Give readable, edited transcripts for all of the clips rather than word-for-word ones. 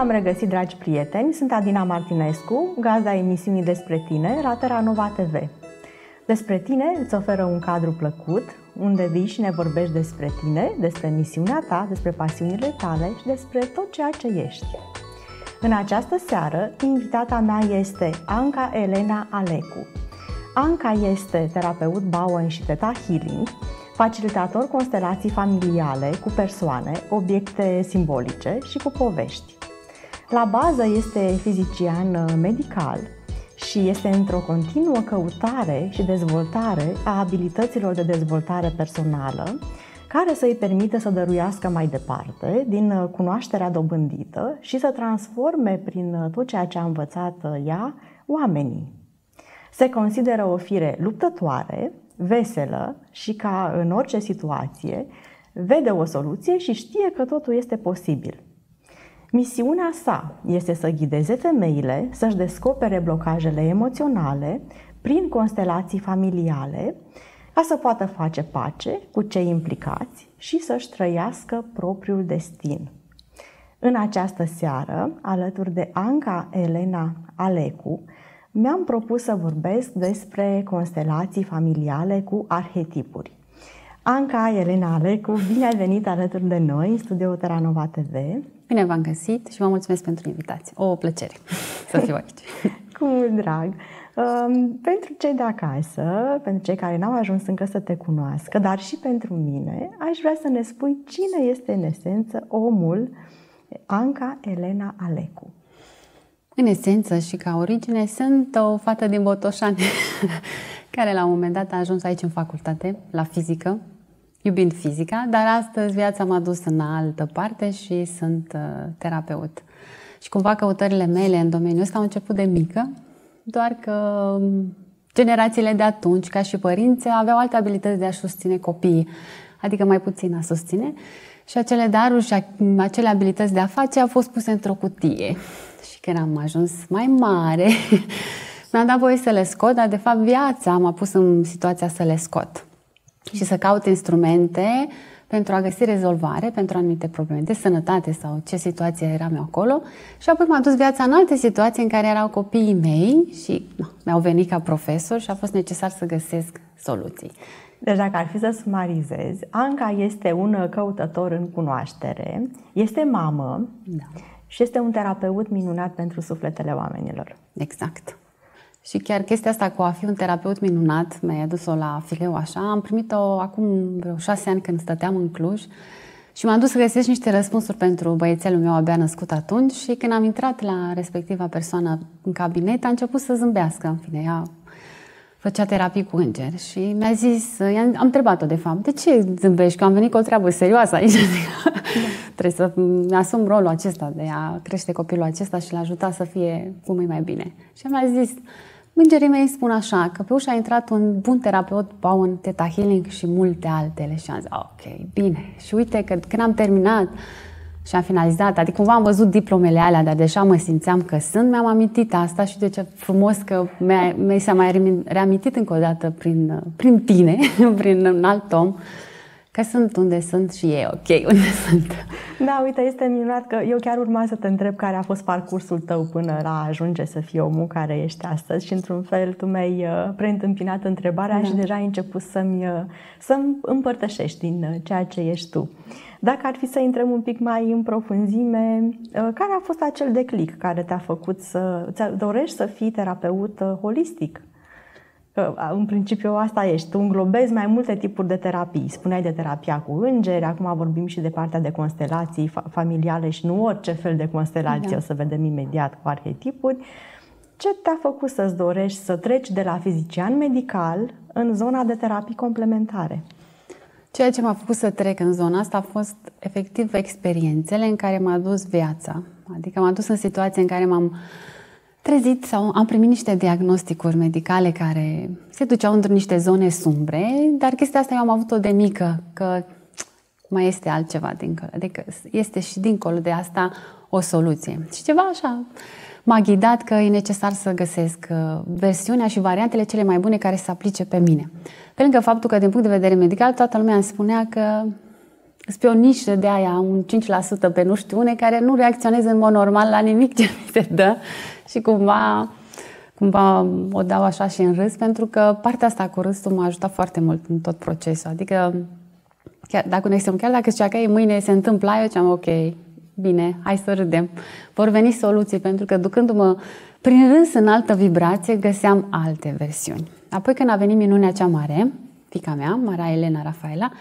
v-am regăsit, dragi prieteni! Sunt Adina Martinescu, gazda emisiunii Despre tine la Terra Nova TV. Despre tine îți oferă un cadru plăcut, unde vii și ne vorbești despre tine, despre misiunea ta, despre pasiunile tale și despre tot ceea ce ești. În această seară, invitata mea este Anca Elena Alecu. Anca este terapeut Bowen și Theta Healing, facilitator constelații familiale cu persoane, obiecte simbolice și cu povești. La bază este fizician medical și este într-o continuă căutare și dezvoltare a abilităților de dezvoltare personală, care să îi permită să dăruiască mai departe din cunoașterea dobândită și să transforme prin tot ceea ce a învățat ea oamenii. Se consideră o fire luptătoare, veselă și, ca în orice situație, vede o soluție și știe că totul este posibil. Misiunea sa este să ghideze femeile să-și descopere blocajele emoționale prin constelații familiale, ca să poată face pace cu cei implicați și să-și trăiască propriul destin. În această seară, alături de Anca Elena Alecu, mi-am propus să vorbesc despre constelații familiale cu arhetipuri. Anca Elena Alecu, bine ai venit alături de noi în studioul Terra Nova TV. Bine v-am găsit și vă mulțumesc pentru invitație. O plăcere să fiu aici. Cu mult drag. Pentru cei de acasă, pentru cei care n-au ajuns încă să te cunoască, dar și pentru mine, aș vrea să ne spui cine este în esență omul Anca Elena Alecu. În esență și ca origine sunt o fată din Botoșani care la un moment dat a ajuns aici în facultate, la fizică, iubind fizica, dar astăzi viața m-a dus în altă parte și sunt terapeut. Și cumva căutările mele în domeniul ăsta au început de mică, doar că generațiile de atunci, ca și părinți, aveau alte abilități de a susține copiii, adică mai puțin a susține, și acele daruri și acele abilități de a face au fost puse într-o cutie. Și când am ajuns mai mare, mi-am dat voie să le scot, dar de fapt viața m-a pus în situația să le scot și să caut instrumente pentru a găsi rezolvare pentru anumite probleme de sănătate sau ce situație eram eu acolo. Și apoi m-a dus viața în alte situații în care erau copiii mei și mi-au venit ca profesor și a fost necesar să găsesc soluții. Deci dacă ar fi să sumarizez, Anca este un căutător în cunoaștere, este mamă, da, și este un terapeut minunat pentru sufletele oamenilor. Exact. Și chiar chestia asta cu a fi un terapeut minunat, mi-a adus-o la fileu așa, am primit-o acum vreo 6 ani când stăteam în Cluj și m-am dus să găsesc niște răspunsuri pentru băiețelul meu abia născut atunci și când am intrat la respectiva persoană în cabinet, a început să zâmbească, în fine, ea făcea terapii cu îngeri și mi-a zis, am întrebat-o de fapt, de ce zâmbești? Că am venit cu o treabă serioasă aici. Trebuie să-mi asum rolul acesta de a crește copilul acesta și l-a ajuta să fie cum e mai bine. Și mi-a zis, îngerii mei spun așa, că pe ușa a intrat un bun terapeut Bowen, Theta Healing și multe altele. Și am zis, ok, bine. Și uite că când am terminat și am finalizat, adică cumva am văzut diplomele alea, dar deja mă simțeam că sunt, mi-am amintit asta și de ce frumos că mi s-a mai reamintit încă o dată prin tine, prin un alt om, că sunt unde sunt și e ok unde sunt. Da, uite, este minunat că eu chiar urma să te întreb care a fost parcursul tău până la a ajunge să fii omul care ești astăzi și într-un fel tu mi-ai preîntâmpinat întrebarea, da, și deja ai început să-mi împărtășești din ceea ce ești tu. Dacă ar fi să intrăm un pic mai în profunzime, care a fost acel declic care te-a făcut să dorești să fii terapeut holistic? Că, în principiu asta ești, tu înglobezi mai multe tipuri de terapii. Spuneai de terapia cu îngeri, acum vorbim și de partea de constelații familiale și nu orice fel de constelație, da, o să vedem imediat cu arhetipuri. Ce te-a făcut să-ți dorești să treci de la fizician medical în zona de terapii complementare? Ceea ce m-a făcut să trec în zona asta a fost efectiv experiențele în care m-a dus viața. Adică m-a dus în situații în care m-am trezit sau am primit niște diagnosticuri medicale care se duceau într niște zone sumbre, dar chestia asta eu am avut-o de mică, că mai este altceva dincolo, adică este și dincolo de asta o soluție. Și ceva așa m-a ghidat că e necesar să găsesc versiunea și variantele cele mai bune care să aplice pe mine. Pe lângă faptul că din punct de vedere medical toată lumea îmi spunea că sunt pe o nișă de aia, un 5% pe nu știu une, care nu reacționează în mod normal la nimic ce mi se dă și cumva o dau așa și în râs, pentru că partea asta cu râsul m-a ajutat foarte mult în tot procesul. Adică, chiar dacă zicea că mâine se întâmplă aia, eu ziceam, ok, bine, hai să râdem. Vor veni soluții, pentru că ducându-mă prin râs în altă vibrație, găseam alte versiuni. Apoi când a venit minunea cea mare, fiica mea, Maria Elena Rafaela,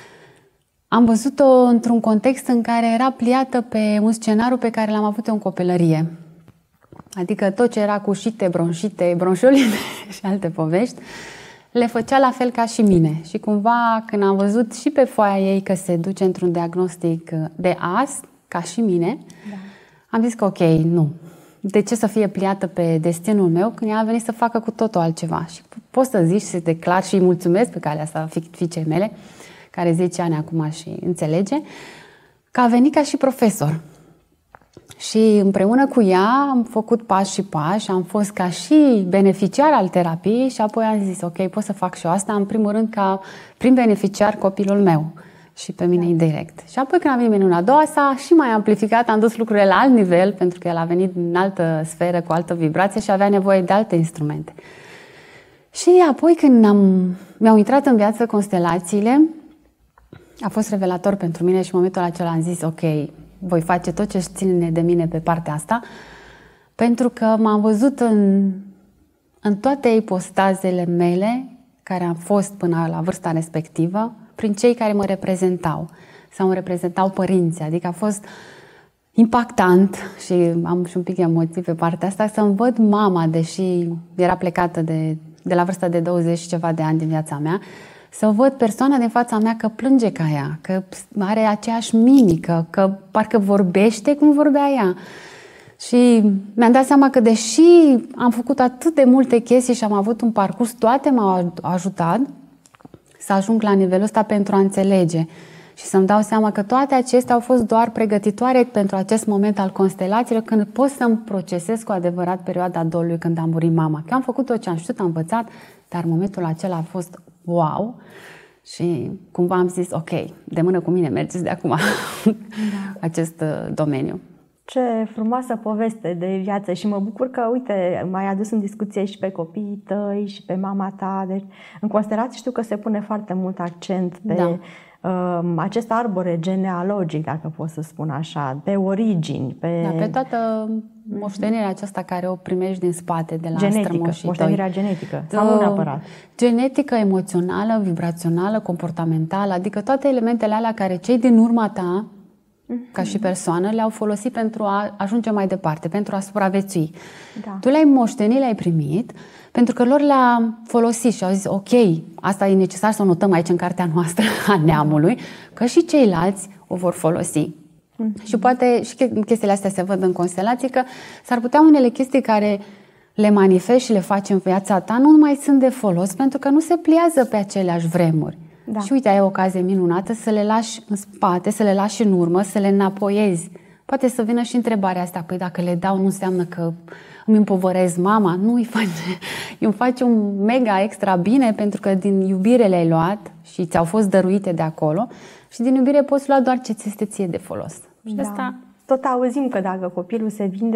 am văzut-o într-un context în care era pliată pe un scenariu pe care l-am avut eu în copilărie. Adică tot ce era cu șite, bronșolite și alte povești, le făcea la fel ca și mine. Și cumva când am văzut și pe foaia ei că se duce într-un diagnostic de as, ca și mine, am zis că ok, nu. De ce să fie pliată pe destinul meu când ea a venit să facă cu totul altceva? Și pot să zici, să declar și îi mulțumesc pe calea asta fiicei mele, care 10 ani acum și înțelege, că a venit ca și profesor. Și împreună cu ea am făcut pași și pași, am fost ca și beneficiar al terapiei și apoi am zis, ok, pot să fac și eu asta, în primul rând ca prim beneficiar copilul meu și pe mine indirect. Și apoi când a venit minunea a doua, s-a și mai amplificat, am dus lucrurile la alt nivel, pentru că el a venit în altă sferă, cu altă vibrație și avea nevoie de alte instrumente. Și apoi când mi-au intrat în viață constelațiile, a fost revelator pentru mine și în momentul acela am zis, ok, voi face tot ce ține de mine pe partea asta, pentru că m-am văzut în toate ipostazele mele, care am fost până la vârsta respectivă, prin cei care mă reprezentau sau îmi reprezentau părinții. Adică a fost impactant și am și un pic emoții pe partea asta, să-mi văd mama, deși era plecată de la vârsta de 20 și ceva de ani din viața mea, să văd persoana din fața mea că plânge ca ea, că are aceeași mimică, că parcă vorbește cum vorbea ea. Și mi-am dat seama că deși am făcut atât de multe chestii și am avut un parcurs, toate m-au ajutat să ajung la nivelul ăsta pentru a înțelege și să-mi dau seama că toate acestea au fost doar pregătitoare pentru acest moment al constelațiilor, când pot să-mi procesez cu adevărat perioada dolului când a murit mama. Că am făcut tot ce am știut, am învățat, dar momentul acela a fost wow și cumva am zis, ok, de mână cu mine mergeți de acum acest domeniu. Ce frumoasă poveste de viață și mă bucur că, uite, m-ai adus în discuție și pe copiii tăi și pe mama ta. Deci, în constelații știu că se pune foarte mult accent pe acest arbore genealogic, dacă pot să spun așa, pe origini, pe toată moștenirea aceasta care o primești din spate de la strămoșii moștenirea genetică, sau nu neapărat. Genetică, emoțională, vibrațională, comportamentală, adică toate elementele alea care cei din urma ta, ca și persoană, le-au folosit pentru a ajunge mai departe, pentru a supraviețui. Da. Tu le-ai moștenit, le-ai primit, pentru că lor le-a folosit și au zis, ok, asta e necesar să o notăm aici în cartea noastră a neamului, că și ceilalți o vor folosi. Și poate și chestiile astea se văd în constelații, că s-ar putea unele chestii care le manifesti și le faci în viața ta nu mai sunt de folos, pentru că nu se pliază pe aceleași vremuri. Da. Și uite, ai o ocazie minunată să le lași în spate, să le lași în urmă, să le înapoiezi. Poate să vină și întrebarea asta, păi dacă le dau nu înseamnă că îmi împovărez mama? Nu, îmi face un mega extra bine, pentru că din iubire le-ai luat și ți-au fost dăruite de acolo și din iubire poți lua doar ce ți este ție de folos. Și asta... Tot auzim că dacă copilul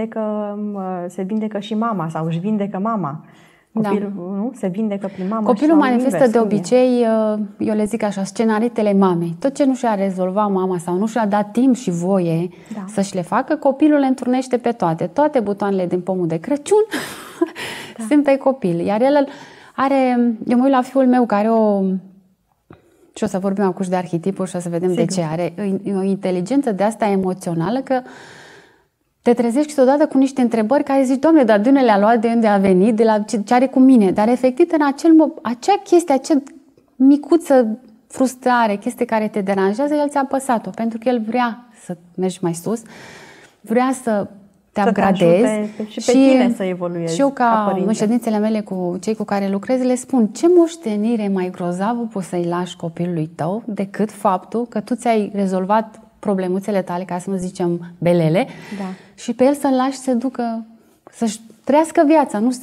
se vindecă și mama sau își vindecă mama. Copilul nu? Se vindecă prin mamă. Copilul manifestă de obicei, eu le zic așa, scenaritele mamei. Tot ce nu și-a rezolvat mama sau nu și-a dat timp și voie să-și le facă, copilul le înturnește pe toate. Toate butoanele din pomul de Crăciun sunt pe copil. Iar el are, eu mă uit la fiul meu care și o să vorbim acum și de arhetipuri și o să vedem de ce are o inteligență de asta emoțională, că te trezești câteodată cu niște întrebări care zici, Doamne, dar de unde le-a luat, de unde a venit, de la ce are cu mine? Dar efectiv în acea chestie, acea micuță frustrare, chestie care te deranjează, el ți-a apăsat-o, pentru că el vrea să mergi mai sus, vrea să te upgradezi și pe tine să evoluezi. Și eu ca în ședințele mele cu cei cu care lucrez le spun, ce moștenire mai grozavă poți să-i lași copilului tău decât faptul că tu ți-ai rezolvat problemuțele tale, ca să nu zicem belele, și pe el să-l lași să ducă, să-și trăiască viața, nu să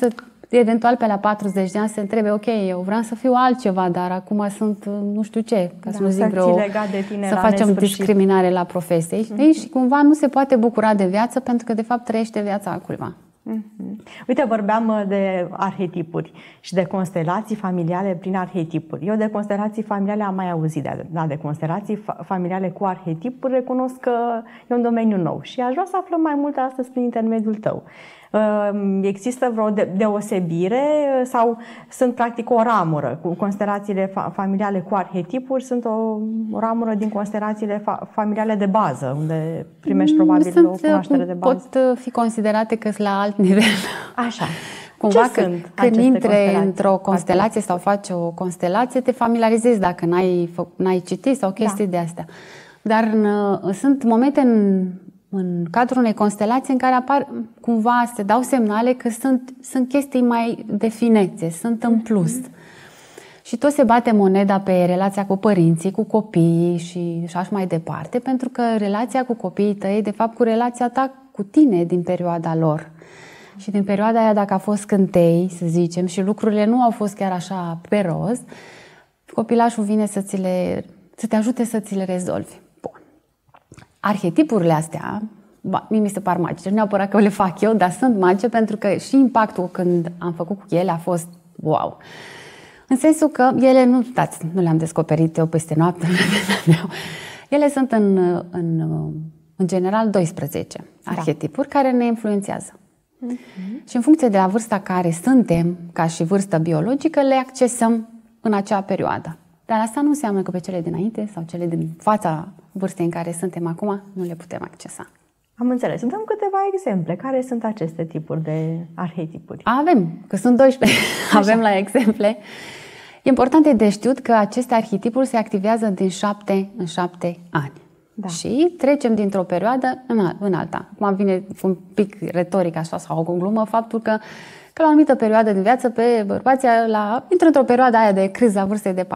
eventual pe la 40 de ani se întrebe, ok, eu vreau să fiu altceva, dar acum sunt nu știu ce, ca să nu zic vreo, să facem discriminare la profesie. Și cumva nu se poate bucura de viață pentru că de fapt trăiește viața a cuiva. Uite, vorbeam de arhetipuri și de constelații familiale prin arhetipuri. Eu de constelații familiale am mai auzit, dar de constelații familiale cu arhetipuri recunosc că e un domeniu nou și aș vrea să aflăm mai multe astăzi prin intermediul tău. Există vreo deosebire sau sunt practic o ramură? Cu constelațiile familiale cu arhetipuri sunt o ramură din constelațiile familiale de bază, unde primești probabil o cunoaștere de bază. Pot fi considerate că sunt la alt nivel. Așa. Cumva când intri într-o constelație sau faci o constelație, te familiarizezi dacă n-ai citit sau chestii de astea. Dar sunt momente în cadrul unei constelații în care apar cumva, se dau semnale că sunt chestii mai de finețe, sunt în plus. Și tot se bate moneda pe relația cu părinții, cu copiii și așa mai departe, pentru că relația cu copiii tăi, de fapt, cu relația ta cu tine din perioada lor. Și din perioada aia, dacă a fost scântei, să zicem, și lucrurile nu au fost chiar așa pe roz, copilașul vine să te ajute să ți le rezolvi. Arhetipurile astea, mie mi se par magice, nu neapărat că le fac eu, dar sunt magice pentru că și impactul când am făcut cu ele a fost wow. În sensul că ele nu le-am descoperit eu peste noapte, ele sunt în general 12 arhetipuri care ne influențează. Și în funcție de la vârsta care suntem, ca și vârstă biologică, le accesăm în acea perioadă. Dar asta nu înseamnă că pe cele dinainte sau cele din fața vârstei în care suntem acum nu le putem accesa. Am înțeles. Îmi dăm câteva exemple. Care sunt aceste tipuri de arhetipuri? Avem, că sunt 12. Avem la exemple. E important de știut că aceste arhetipuri se activează din 7 în 7 ani. Da. Și trecem dintr-o perioadă în alta. Acum vine un pic retoric așa sau o glumă faptul că la o anumită perioadă din viață, pe bărbații intră într-o perioadă aia de criză a vârstei de 42-40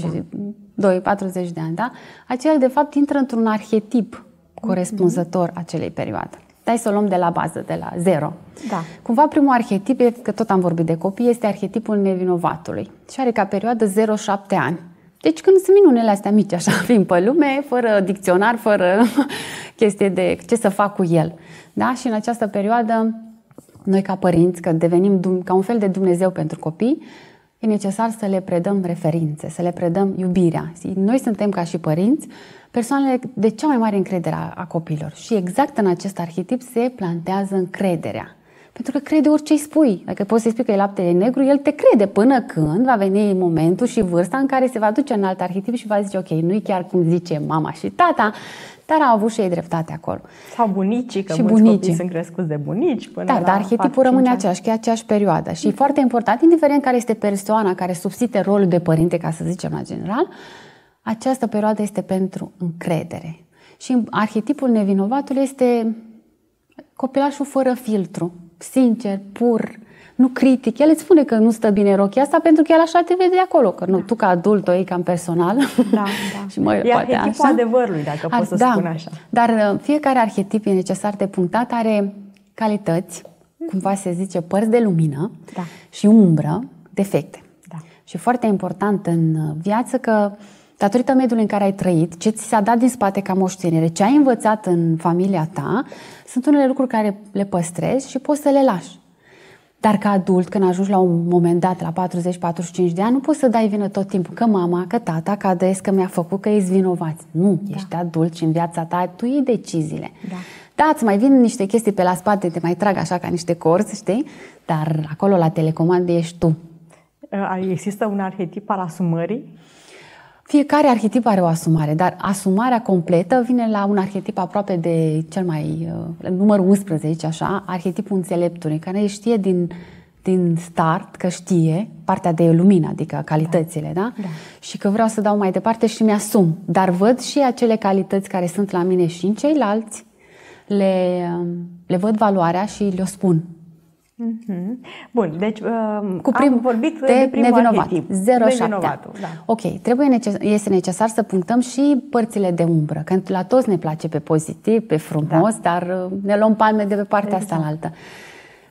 de ani, da? Aceea, de fapt, intră într-un arhetip corespunzător acelei perioade. Hai să o luăm de la bază, de la zero. Da. Cumva primul arhetip, că tot am vorbit de copii, este arhetipul nevinovatului. Și are ca perioadă 0-7 ani. Deci când sunt minunele astea mici, așa, fiind pe lume, fără dicționar, fără chestie de ce să fac cu el. Da? Și în această perioadă, noi ca părinți, că devenim ca un fel de Dumnezeu pentru copii, e necesar să le predăm referințe, să le predăm iubirea. Noi suntem ca și părinți persoanele de cea mai mare încredere a copiilor. Și exact în acest arhetip se plantează încrederea. Pentru că crede orice îi spui. Dacă poți să-i spui că e laptele negru, el te crede până când va veni momentul și vârsta în care se va duce în alt arhetip și va zice, ok, nu-i chiar cum zice mama și tata, dar au avut și ei dreptate acolo. Sau bunicii, că mulți copii sunt crescuți de bunici până dar arhetipul rămâne aceeași, că e aceeași perioadă. Și e foarte important, indiferent care este persoana care subține rolul de părinte, ca să zicem la general, această perioadă este pentru încredere. Și arhetipul nevinovatul este copilașul fără filtru, sincer, pur, nu critic. El îți spune că nu stă bine rochia asta pentru că el așa te vede de acolo. Că nu, tu ca adult o iei cam personal. Da. Și e arhetipul adevărului, dacă pot să spun așa. Dar fiecare arhetip e necesar de punctat, are calități, cumva se zice părți de lumină și umbră, defecte. Da. Și foarte important în viață că datorită mediului în care ai trăit, ce ți s-a dat din spate ca moștenire, ce ai învățat în familia ta, sunt unele lucruri care le păstrezi și poți să le lași. Dar ca adult, când ajungi la un moment dat, la 40-45 de ani, nu poți să dai vină tot timpul că mama, că tata, că adăiesc, că mi-a făcut, că ești vinovați. Nu, ești adult și în viața ta tu iei deciziile. Da, îți mai vin niște chestii pe la spate, te mai trag așa ca niște corzi, știi? Dar acolo la telecomandă ești tu. Există un arhetip al asumării? Fiecare arhetip are o asumare, dar asumarea completă vine la un arhetip aproape de cel mai, numărul 11, așa, arhetipul înțeleptului, care știe din start că știe partea de lumină, adică calitățile, da? Și că vreau să dau mai departe și mi-asum, dar văd și acele calități care sunt la mine și în ceilalți, le văd valoarea și le-o spun. Bun, deci am vorbit de primul arhetip, nevinovatul. Ok, este necesar să punctăm și părțile de umbră, că la toți ne place pe pozitiv, pe frumos, dar ne luăm palme de pe partea asta în altă.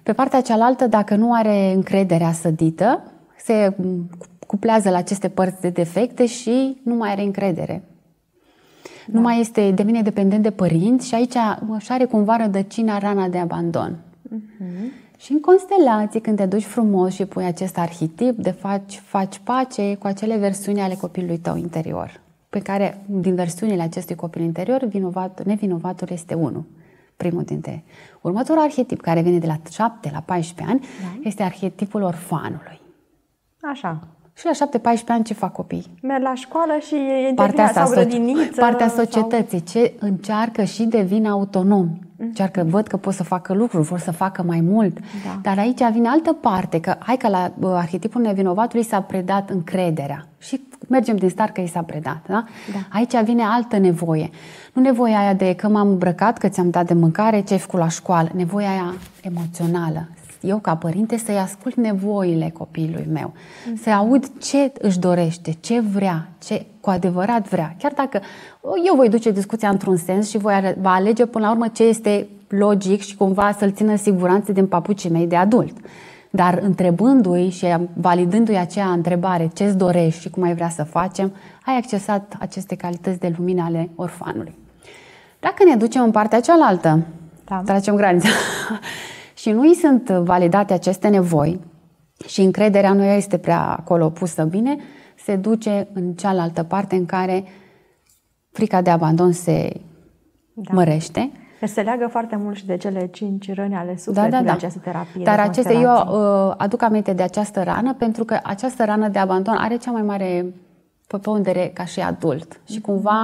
Pe partea cealaltă, dacă nu are încrederea sădită, se cuplează la aceste părți de defecte și nu mai are încredere. Da. Nu mai este, devine dependent de părinți și aici își are cumva rădăcina rana de abandon. Și în constelații, când te duci frumos și pui acest arhetip, faci pace cu acele versiuni ale copilului tău interior, pe care, din versiunile acestui copil interior, nevinovatul este unul. Primul dintre. Următorul arhetip, care vine de la 7 la 14 ani, este arhetipul orfanului. Așa. Și la 7-14 ani ce fac copiii? Merg la școală și intervine sau grădiniță. Partea societății, ce încearcă și devin autonomi. Încearcă, văd că pot să facă lucruri, vor să facă mai mult. Da. Dar aici vine altă parte, că hai că la arhetipul nevinovatului s-a predat încrederea. Și mergem din start că i s-a predat. Da? Da. Aici vine altă nevoie. Nu nevoia aia de că m-am îmbrăcat, că ți-am dat de mâncare, ce ai făcut la școală. Nevoia aia emoțională. Eu, ca părinte, să-i ascult nevoile copilului meu, să aud ce își dorește, ce vrea, ce cu adevărat vrea. Chiar dacă eu voi duce discuția într-un sens și va alege până la urmă ce este logic și cumva să-l țină în siguranță din papucii mei de adult. Dar întrebându-i și validându-i acea întrebare, ce-ți dorești și cum ai vrea să facem, ai accesat aceste calități de lumină ale orfanului. Dacă ne ducem în partea cealaltă, tragem granița, și nu îi sunt validate aceste nevoi și încrederea nu este prea acolo pusă bine, se duce în cealaltă parte în care frica de abandon se mărește. Se leagă foarte mult și de cele 5 răni ale sufletului, această terapie. Dar eu aduc aminte de această rană pentru că această rană de abandon are cea mai mare pondere ca și adult. Și cumva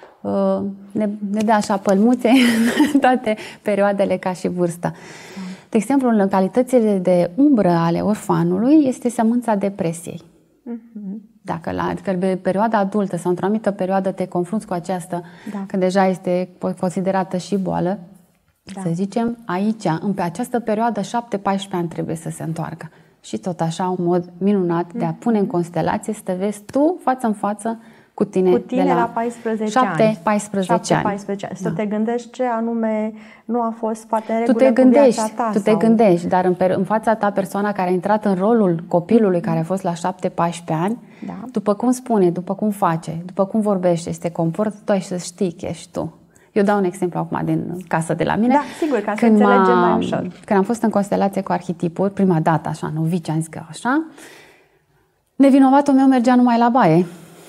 ne dă așa pălmuțe în toate perioadele ca și vârstă. De exemplu, în calitățile de umbră ale orfanului este sămânța depresiei. Dacă la perioada adultă sau într-o anumită perioadă te confrunți cu aceasta, că deja este considerată și boală, să zicem, aici, pe această perioadă, 7-14 ani trebuie să se întoarcă. Și tot așa, un mod minunat de a pune în constelație, să te vezi tu față în față cu tine de la 14 ani. 7-14 ani. Să te gândești ce anume nu a fost foarte în regulă cu viața ta. Tu te gândești, dar în fața ta persoana care a intrat în rolul copilului care a fost la 7-14 ani, după cum spune, după cum face, după cum vorbește, se comportă, tu ai să știi că ești tu. Eu dau un exemplu acum din casă de la mine. Da, sigur, ca să înțelegem mai ușor. Când am fost în constelație cu arhetipuri, prima dată, așa, novice, am zis că așa, nevinovatul meu mergea numai la baie.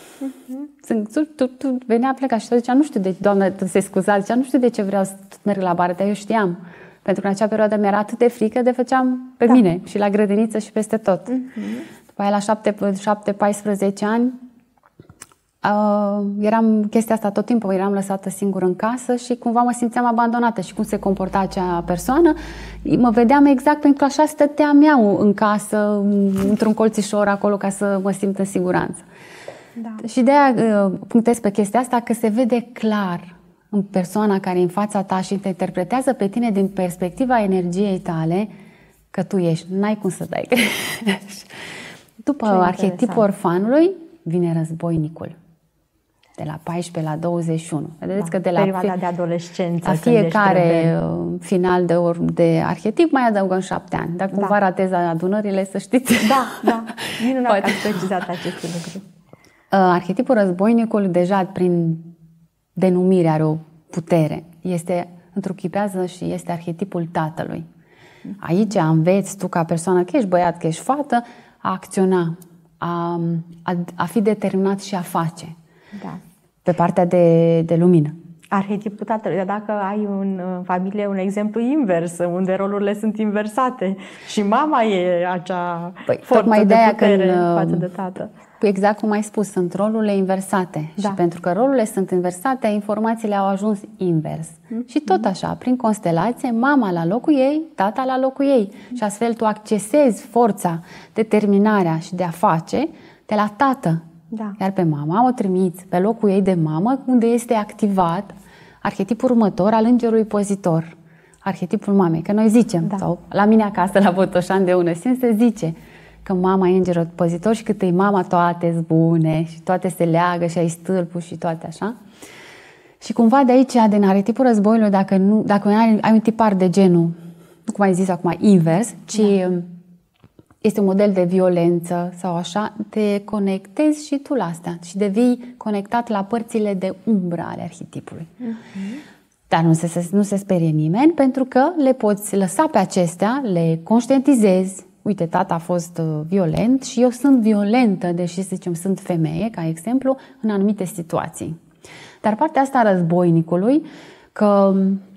Venea, pleca și zicea, nu știu de, doamnă, se scuza, zicea, nu știu de ce vreau să merg la bară, dar eu știam. Pentru că în acea perioadă mi-era atât de frică de făceam pe mine și la grădiniță și peste tot. După aia la 7-14 ani eram chestia asta tot timpul, eram lăsată singură în casă și cumva mă simțeam abandonată și cum se comporta acea persoană, mă vedeam exact pentru că așa stăteam eu în casă, într-un colțișor acolo ca să mă simt în siguranță. Și de-aia punctez pe chestia asta că se vede clar în persoana care e în fața ta și te interpretează pe tine din perspectiva energiei tale că tu ești, n-ai cum să dai greș. După arhetipul orfanului vine războinicul. De la 14 la 21. Vedeți că de la perioada de adolescență, la fiecare final de arhetip mai adăugăm 7 ani. Dacă cumva ratezi adunările, să știți. Da. Minunat că ați precizat aceste lucruri. Arhetipul războinicul deja prin denumire are o putere. Întruchipează și este arhetipul tatălui. Aici înveți tu ca persoană, că ești băiat, că ești fată, a acționa, a fi determinat și a face. Pe partea de lumină. Arhetipul tatălui, dar dacă ai în familie un exemplu invers, unde rolurile sunt inversate și mama e acea forță de putere față de tată. Exact cum ai spus, sunt rolurile inversate. Și pentru că rolurile sunt inversate, informațiile au ajuns invers. Și tot așa, prin constelație, mama la locul ei, tata la locul ei. Și astfel tu accesezi forța, determinarea și de a face de la tată. Iar pe mama o trimiți pe locul ei de mamă, unde este activat arhetipul următor al îngerului pozitor. Arhetipul mamei. Că noi zicem, sau la mine acasă, la Botoșani de Unăsim, se zice că mama e îngerul pozitor și cât e mama, toate-s bune și toate se leagă și ai stâlpul și toate așa. Și cumva de aici, din arhetipul războiului, dacă ai un tipar de genul cum ai zis acum, invers, ci este un model de violență sau așa, te conectezi și tu la asta și devii conectat la părțile de umbră ale arhetipului. Dar nu se sperie nimeni, pentru că le poți lăsa pe acestea, le conștientizezi. Uite, tata a fost violent și eu sunt violentă, deși, să zicem, sunt femeie, ca exemplu, în anumite situații. Dar partea asta a războinicului, că,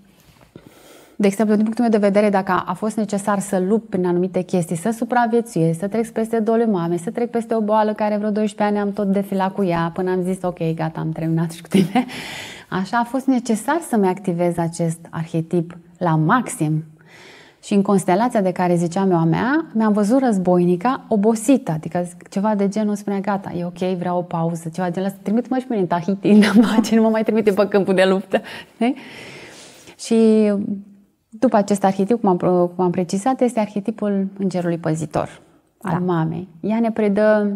de exemplu, din punctul meu de vedere, dacă a fost necesar să lupt prin anumite chestii, să supraviețuiesc, să trec peste dole mame, să trec peste o boală care vreo 12 ani am tot defilat cu ea, până am zis, ok, gata, am terminat și cu tine. Așa a fost necesar să-mi activez acest arhetip la maxim. Și în constelația de care ziceam eu a mea, mi-am văzut războinica obosită, adică ceva de genul spunea, gata, e ok, vreau o pauză, ceva de genul ăsta, trimite-mă și pe mine în Tahiti, ce nu mă mai trimite pe câmpul de luptă. Ne? Și după acest arhetip, cum am precizat, este arhetipul îngerului păzitor, al mamei. Ea ne predă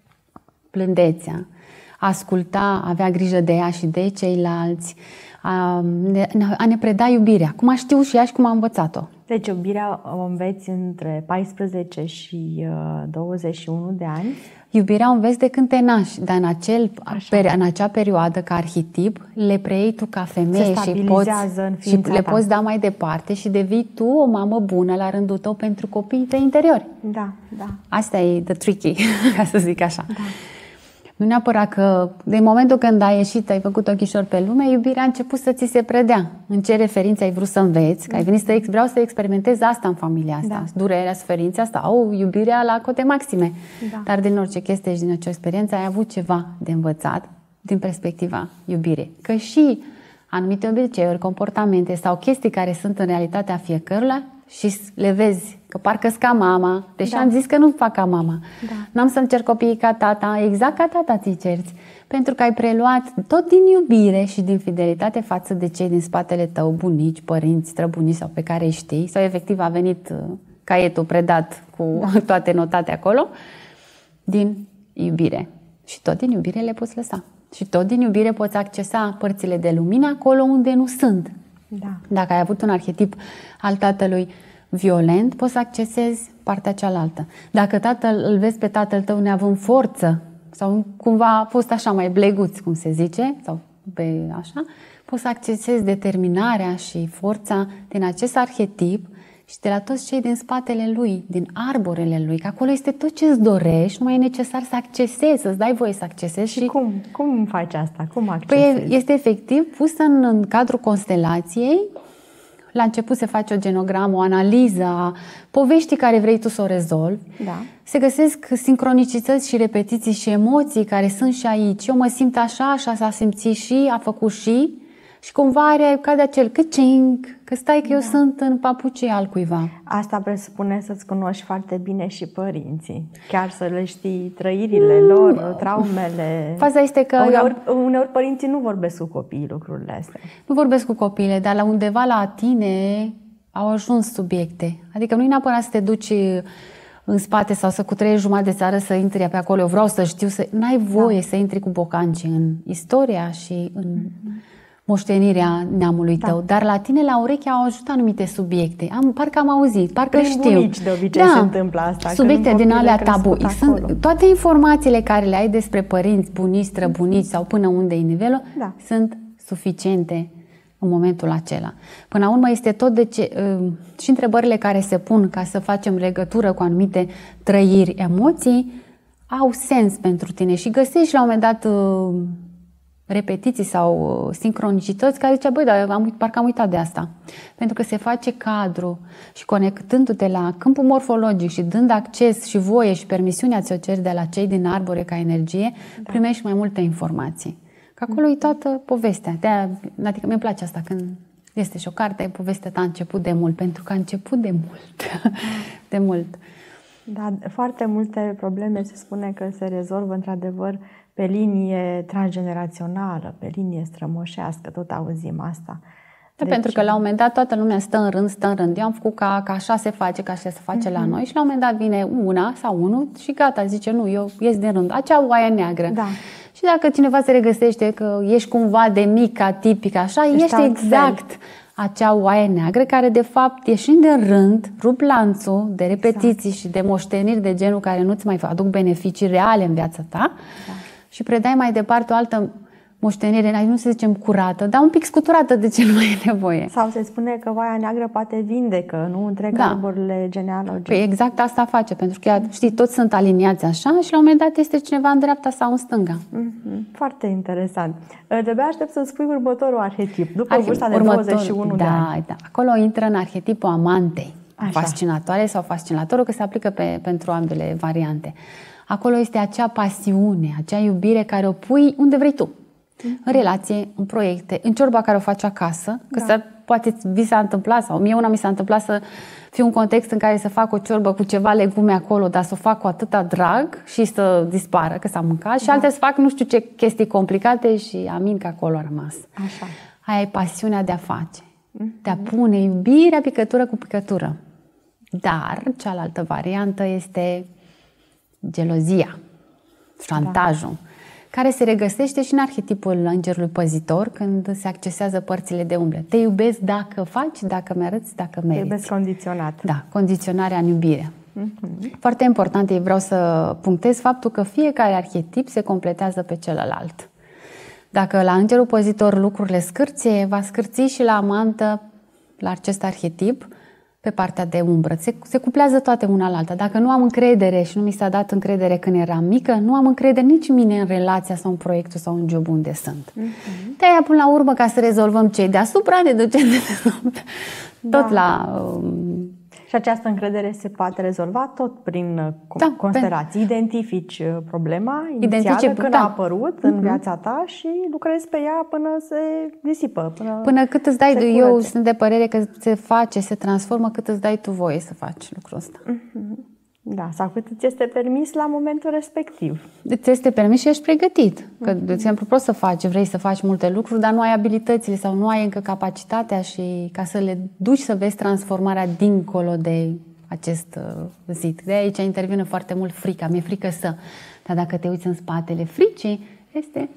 blândețea, asculta, avea grijă de ea și de ceilalți, a ne preda iubirea, cum a știut și ea și cum a învățat-o. Deci iubirea o înveți între 14 și 21 de ani? Iubirea o înveți de când te naști, dar în acea perioadă, ca arhetip, le preiei tu ca femeie și le poți da mai departe și devii tu o mamă bună la rândul tău pentru copiii tăi interiori. Da. Asta e the tricky, ca să zic așa. Da. Nu neapărat că, de momentul când ai ieșit, ai făcut ochișor pe lume, iubirea a început să ți se predea. În ce referințe ai vrut să înveți, că ai venit vreau să experimentez asta în familia asta, durerea, suferința asta, iubirea la cote maxime. Da. Dar din orice chestie și din orice experiență ai avut ceva de învățat din perspectiva iubirii. Că și anumite obiceiuri, comportamente sau chestii care sunt în realitatea fiecăruia și le vezi că parcă-s ca mama, deși am zis că nu fac ca mama. Da. N-am să-mi cer copiii ca tata, exact ca tata ți-i cerți. Pentru că ai preluat tot din iubire și din fidelitate față de cei din spatele tău, bunici, părinți, străbunici sau pe care îi știi, sau efectiv a venit caietul predat cu toate notate acolo, din iubire. Și tot din iubire le poți lăsa. Și tot din iubire poți accesa părțile de lumină acolo unde nu sunt. Da. Dacă ai avut un arhetip al tatălui violent, poți să accesezi partea cealaltă. Dacă îl vezi pe tatăl tău neavând forță sau cumva a fost așa mai bleguț, cum se zice, sau așa, poți să accesezi determinarea și forța din acest arhetip și de la toți cei din spatele lui, din arborele lui, că acolo este tot ce îți dorești, nu mai e necesar să accesezi, să-ți dai voie să accesezi. Și cum faci asta? Cum accesezi? Păi este efectiv pus în cadrul constelației. La început se face o genogramă, o analiză a poveștii care vrei tu să o rezolvi. Da. Se găsesc sincronicități și repetiții și emoții care sunt și aici. Eu mă simt așa, așa s-a simțit și, a făcut și cumva cade acel câcing, că stai că eu sunt în papucii al cuiva. Asta presupune să-ți cunoști foarte bine și părinții. Chiar să le știi trăirile lor, traumele. Faza este că uneori părinții nu vorbesc cu copiii lucrurile astea. Nu vorbesc cu copiile, dar la undeva la tine au ajuns subiecte. Adică nu e neapărat să te duci în spate sau să cutreiești jumătate de țară să intri pe acolo. Eu vreau să știu, n-ai voie să intri cu bocanci în istoria și în moștenirea neamului tău, dar la tine la ureche au ajutat anumite subiecte. Parcă am auzit, parcă știu. Bunici de obicei se întâmplă asta. Subiecte din alea tabu. Sunt toate informațiile care le ai despre părinți, bunici, străbunici sau până unde e nivelul, sunt suficiente în momentul acela. Până la urmă este tot și întrebările care se pun ca să facem legătură cu anumite trăiri, emoții, au sens pentru tine și găsești la un moment dat repetiții sau sincronicități care zicea, băi, dar parcă am uitat de asta. Pentru că se face cadru și conectându-te la câmpul morfologic și dând acces și voie și permisiunea ți-o ceri de la cei din arbore ca energie, primești mai multe informații. Că acolo e toată povestea. Adică mi-e place asta când este și o carte, povestea ta a început de mult, pentru că a început de mult. De mult. Da, foarte multe probleme se spune că se rezolvă într-adevăr pe linie transgenerațională, pe linie strămoșească, tot auzim asta. Pentru că la un moment dat toată lumea stă în rând. Eu am făcut ca așa se face, ca așa se face la noi și la un moment dat vine una sau unul și gata, zice nu, eu ies din rând. Acea oaie neagră. Da. Și dacă cineva se regăsește că ești cumva de mică, tipică, așa, ești exact acea oaie neagră care de fapt, ieșind în rând, rup lanțul de repetiții și de moșteniri de genul care nu-ți mai aduc beneficii reale în viața ta și predai mai departe o altă moștenire, nu să zicem curată, dar un pic scuturată de ce nu mai e nevoie. Sau se spune că oaia neagră poate vindecă, nu întreg arborile genealogice. Păi exact asta face, pentru că, știi, toți sunt aliniați așa și la un moment dat este cineva în dreapta sau în stânga. Foarte interesant. De-abia aștept să spui următorul arhetip, după vârsta de 21 de ani. Da. Acolo intră în arhetipul amantei, fascinatoare sau fascinatorul, că se aplică pentru ambele variante. Acolo este acea pasiune, acea iubire care o pui unde vrei tu. În relație, în proiecte, în ciorba care o faci acasă, că poate vi s-a întâmplat, sau mie una mi s-a întâmplat să fiu un context în care să fac o ciorbă cu ceva legume acolo, dar să o fac cu atâta drag și să dispară, că s-a mâncat, și alte să fac nu știu ce chestii complicate și amin că acolo a rămas. Așa. Aia e pasiunea de a face, de a pune iubirea picătură cu picătură. Dar cealaltă variantă este gelozia, șantajul, care se regăsește și în arhetipul îngerului păzitor când se accesează părțile de umbră. Te iubesc dacă faci, dacă mi-arăți, dacă meriți. Te iubesc condiționat. Da, condiționarea în iubire. Foarte important, vreau să punctez faptul că fiecare arhetip se completează pe celălalt. Dacă la îngerul păzitor lucrurile scârție, va scârți și la amantă, la acest arhetip, pe partea de umbră. Se cuplează toate una la alta. Dacă nu am încredere și nu mi s-a dat încredere când eram mică, nu am încredere nici mine în relația sau în proiectul sau în job unde sunt. De-aia, până la urmă, ca să rezolvăm cei deasupra, ne ducem tot la... Și această încredere se poate rezolva tot prin constelații. Identifici problema inițială când a apărut în viața ta și lucrezi pe ea până se disipă. Până cât îți dai, eu sunt de părere că se face, se transformă cât îți dai tu voie să faci lucrul ăsta. Da, sau cât îți este permis la momentul respectiv. Îți este permis și ești pregătit. Că, de exemplu, poți să faci, vrei să faci multe lucruri, dar nu ai abilitățile sau nu ai încă capacitatea și ca să le duci să vezi transformarea dincolo de acest zid. De aici intervine foarte mult frica. Mi-e frică să... Dar dacă te uiți în spatele fricii, este...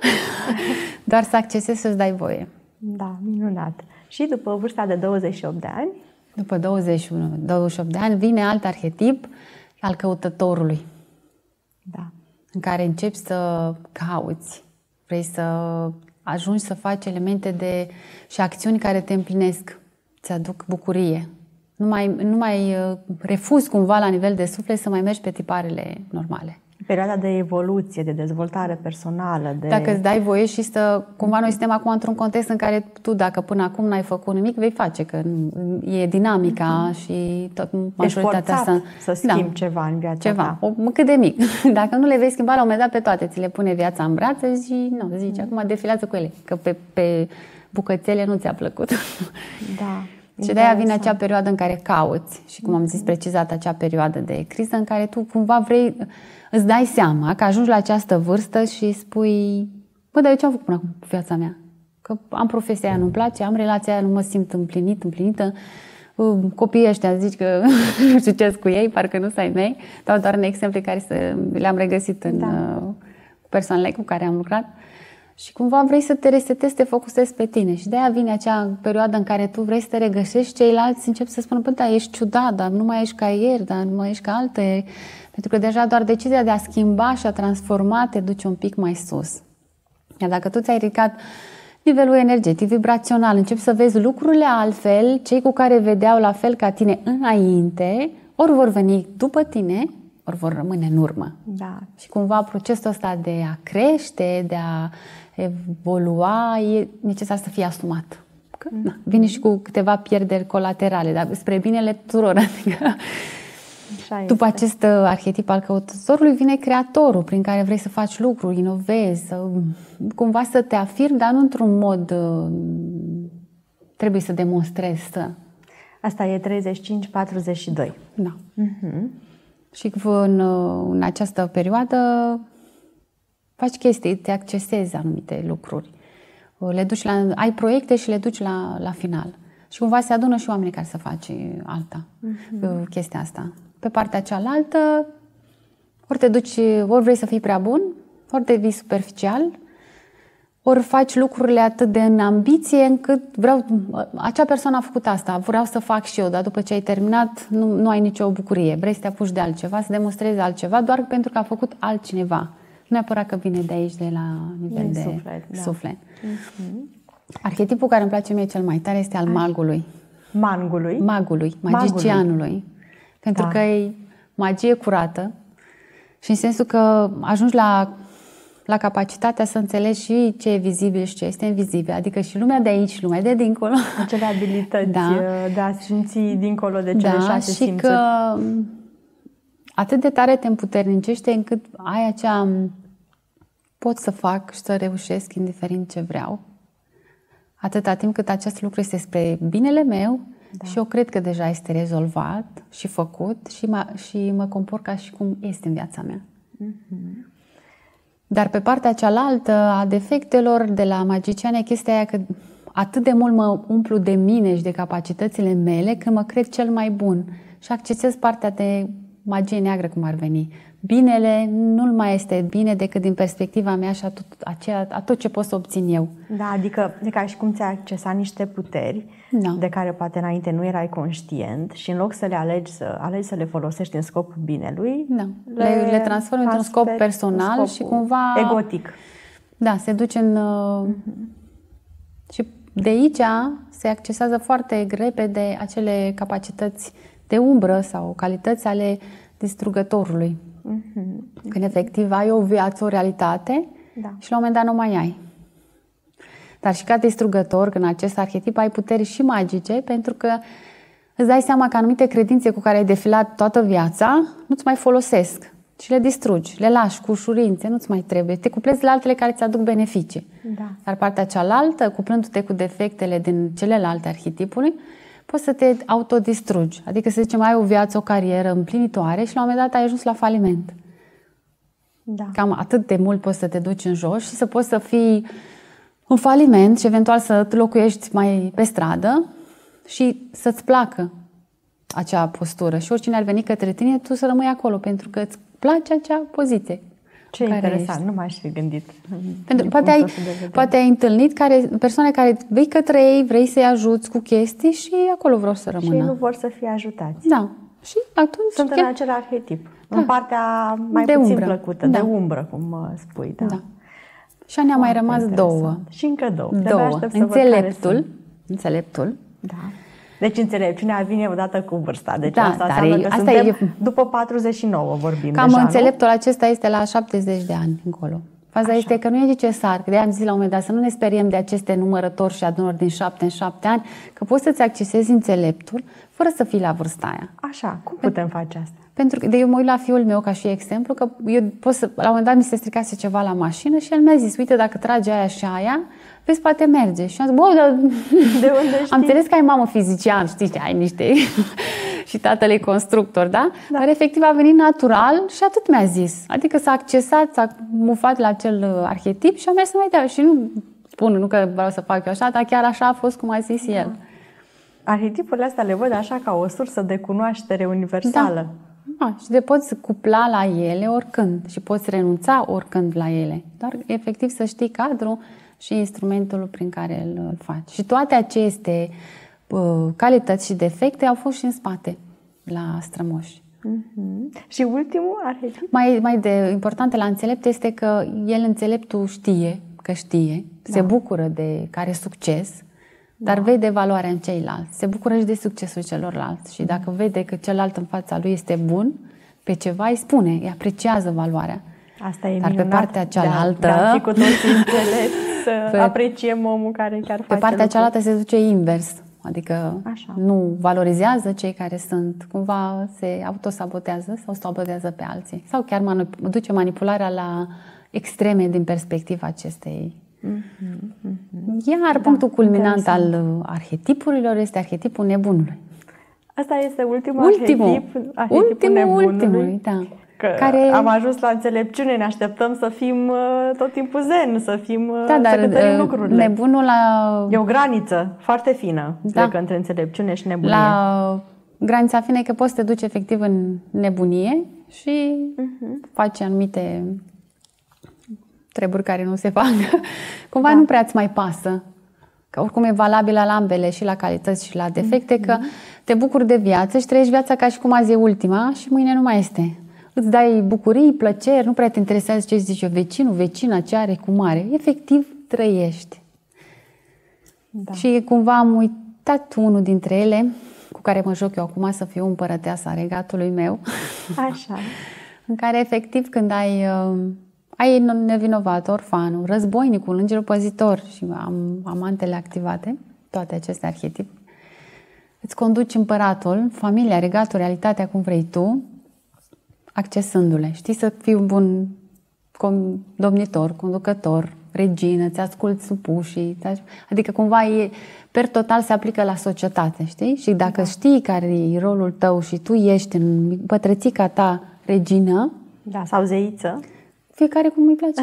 doar să accesezi, să-ți dai voie. Da, minunat. Și după vârsta de 28 de ani? După 28 de ani vine alt arhetip al căutătorului. Da. În care începi să cauți. Vrei să ajungi să faci elemente și acțiuni care te împlinesc, ți aduc bucurie. Nu mai refuzi cumva la nivel de suflet să mai mergi pe tiparele normale. Perioada de evoluție, de dezvoltare personală. Dacă îți dai voie și cumva noi suntem acum într-un context în care tu, dacă până acum n-ai făcut nimic, vei face, că e dinamica și tot majoritatea asta. Să schimbi ceva în viața ta. Cât de mic. Dacă nu le vei schimba, la un moment dat pe toate ți le pune viața în brațe și zici, acum defilează cu ele, că pe bucățele nu ți-a plăcut. Da. Și de-aia vine acea perioadă în care cauți și, cum am zis precizat, acea perioadă de criză în care tu cumva îți dai seama că ajungi la această vârstă și spui, dar eu ce am făcut până acum cu viața mea? Că am profesia aia, nu-mi place, am relația aia, nu mă simt împlinită, copiii ăștia zici că nu știu ce cu ei, parcă nu s-ai mei, dau doar în exemple care le-am regăsit în persoanele cu care am lucrat. Și cumva vrei să te resetezi, să te focusezi pe tine. Și de-aia vine acea perioadă în care tu vrei să te regăsești, ceilalți încep să spună, da, ești ciudat, dar nu mai ești ca ieri, dar nu mai ești ca alte. Pentru că deja doar decizia de a schimba și a transforma te duce un pic mai sus. Iar dacă tu ți-ai ridicat nivelul energetic, vibrațional, începi să vezi lucrurile altfel, cei cu care vedeau la fel ca tine înainte, ori vor veni după tine, ori vor rămâne în urmă. Da. Și cumva procesul ăsta de a crește, de a evolua, e necesar să fie asumat. Vine și cu câteva pierderi colaterale, dar spre binele tuturor. Adică, după acest arhetip al căutătorului vine creatorul, prin care vrei să faci lucruri, inovezi, cumva să te afirmi, dar nu într-un mod trebuie să demonstrezi. Asta e 35-42. Da. Și în această perioadă faci chestii, te accesezi anumite lucruri. Ai proiecte și le duci la final. Și cumva se adună și oamenii care să faci chestia asta. Pe partea cealaltă, ori vrei să fii prea bun, ori devii superficial, ori faci lucrurile atât de în ambiție încât acea persoană a făcut asta, vreau să fac și eu, dar după ce ai terminat nu ai nicio bucurie, vrei să te apuci de altceva, să demonstrezi altceva doar pentru că a făcut altcineva. Nu neapărat că vine de aici, de la nivel de suflet. Arhetipul care îmi place mie cel mai tare este al magului. Magului, magicianului. Pentru că e magie curată și în sensul că ajungi la capacitatea să înțelegi și ce e vizibil și ce este invizibil, adică și lumea de aici și lumea de dincolo. Acele abilități de a simți dincolo de cele 6 simțuri. Și că atât de tare te împuternicește încât ai acea pot să fac și să reușesc indiferent ce vreau. Atâta timp cât acest lucru este spre binele meu și eu cred că deja este rezolvat și făcut și mă comport ca și cum este în viața mea. Dar pe partea cealaltă a defectelor de la magician e chestia aia că atât de mult mă umplu de mine și de capacitățile mele că mă cred cel mai bun și accesez partea de magie neagră, cum ar veni. Binele nu mai este bine decât din perspectiva mea și a tot ce pot să obțin eu. Da, adică e ca și cum ți-ai accesat niște puteri de care poate înainte nu erai conștient și în loc să le alegi să le folosești în scopul binelui, le transformi într-un scop personal și cumva egotic. Da, se duce în... Și de aici se accesează foarte repede acele capacități de umbră sau calități ale distrugătorului. Când efectiv ai o viață, o realitate și la un moment dat nu mai ai. Dar și ca distrugător, când acest arhetip ai puteri și magice, pentru că îți dai seama că anumite credințe cu care ai defilat toată viața nu-ți mai folosesc și le distrugi, le lași cu ușurințe, nu-ți mai trebuie. Te cuplezi la altele care îți aduc beneficii. Dar partea cealaltă, cuplându-te cu defectele din celelalte arhetipuri, poți să te autodistrugi. Adică să zicem, ai o viață, o carieră împlinitoare și la un moment dat ai ajuns la faliment. Cam atât de mult poți să te duci în jos și să poți să fii în faliment și eventual să te locuiești mai pe stradă și să-ți placă acea postură. Și oricine ar veni către tine, tu să rămâi acolo pentru că îți place acea poziție. Ce interesant, nu m-aș fi gândit. Pentru poate ai întâlnit persoane care vei către ei, vrei să-i ajuți cu chestii și acolo vreau să rămână. Și ei nu vor să fie ajutați. Da. Și atunci sunt în acel arhetip. În partea mai de puțin umbră. Plăcută, de umbră, cum spui. Da. Și ne-a mai rămas două. Și încă două. Înțeleptul. Da. Deci înțelepciunea vine odată cu vârsta. Deci asta înseamnă că suntem după 49 vorbim. Cam deja, înțeleptul acesta este la 70 de ani încolo. Faza este că nu e necesar, că de-aia am zis la un moment dat să nu ne speriem de aceste numărători și adunări din 7 în 7 ani, că poți să-ți accesezi înțeleptul fără să fii la vârsta aia. Așa, cum putem face asta? Pentru că eu mă uit la fiul meu ca și exemplu, că eu pot să, la un moment dat mi se stricase ceva la mașină și el mi-a zis, uite, dacă tragi aia și aia, vezi, poate merge. Și am zis, dar de unde știi? Am înțeles că ai mamă fizician, știi, ai niște... și tatăl e constructor, da? Dar efectiv a venit natural și atât mi-a zis. Adică s-a accesat, s-a mufat la acel arhetip și am mers să mai dea. Și nu spun, nu că vreau să fac eu așa, dar chiar așa a fost cum a zis el. Arhetipurile astea le văd așa ca o sursă de cunoaștere universală. Și te poți cupla la ele oricând și poți renunța oricând la ele. Doar efectiv să știi cadrul și instrumentul prin care îl faci. Și toate aceste calități și defecte au fost și în spate la strămoși. Și ultimul arhetip? Mai de important la înțelept este că el, înțeleptul, știe că știe, se bucură de care succes, dar vede valoarea în ceilalți. Se bucură și de succesul celorlalți. Și dacă vede că celălalt în fața lui este bun pe ceva, îi spune, îi apreciază valoarea. Asta e dar minunat, pe partea cealaltă, de a fi cu toții înțelepți, să apreciem omul care chiar face pe partea lucruri. cealaltă se duce invers. Adică nu valorizează cei care sunt, cumva se autosabotează sau sabotează pe alții. Sau chiar duce manipularea la extreme din perspectiva acestei. Iar punctul culminant al arhetipurilor este arhetipul nebunului. Asta este ultimul arhetipul nebunului. Da. Care... Am ajuns la înțelepciune, ne așteptăm să fim tot timpul zen, să fim să cântărim lucrurile. Nebunul e o graniță foarte fină între înțelepciune și nebunie. La granița fină e că poți să te duci efectiv în nebunie și faci anumite treburi care nu se fac, cumva nu prea îți mai pasă. Că oricum e valabil la ambele, și la calități și la defecte, că te bucuri de viață și trăiești viața ca și cum azi e ultima și mâine nu mai este. Îți dai bucurii, plăceri, nu prea te interesează ce zice vecinul, vecina, ce are, cum are. Efectiv, trăiești. Da. Și cumva am uitat unul dintre ele, cu care mă joc eu acum, să fiu împărăteasa regatului meu. Așa. În care, efectiv, când ai nevinovat, orfanul, războinicul, îngerul păzitor și amantele activate, toate aceste arhetipi, îți conduci împăratul, familia, regatul, realitatea, cum vrei tu, accesându-le. Știi, să fii un bun domnitor, conducător, regină, îți asculți supușii, adică cumva per total se aplică la societate, știi? Și dacă știi care e rolul tău și tu ești în pătrățica ta regină, sau zeiță, fiecare cum îi place.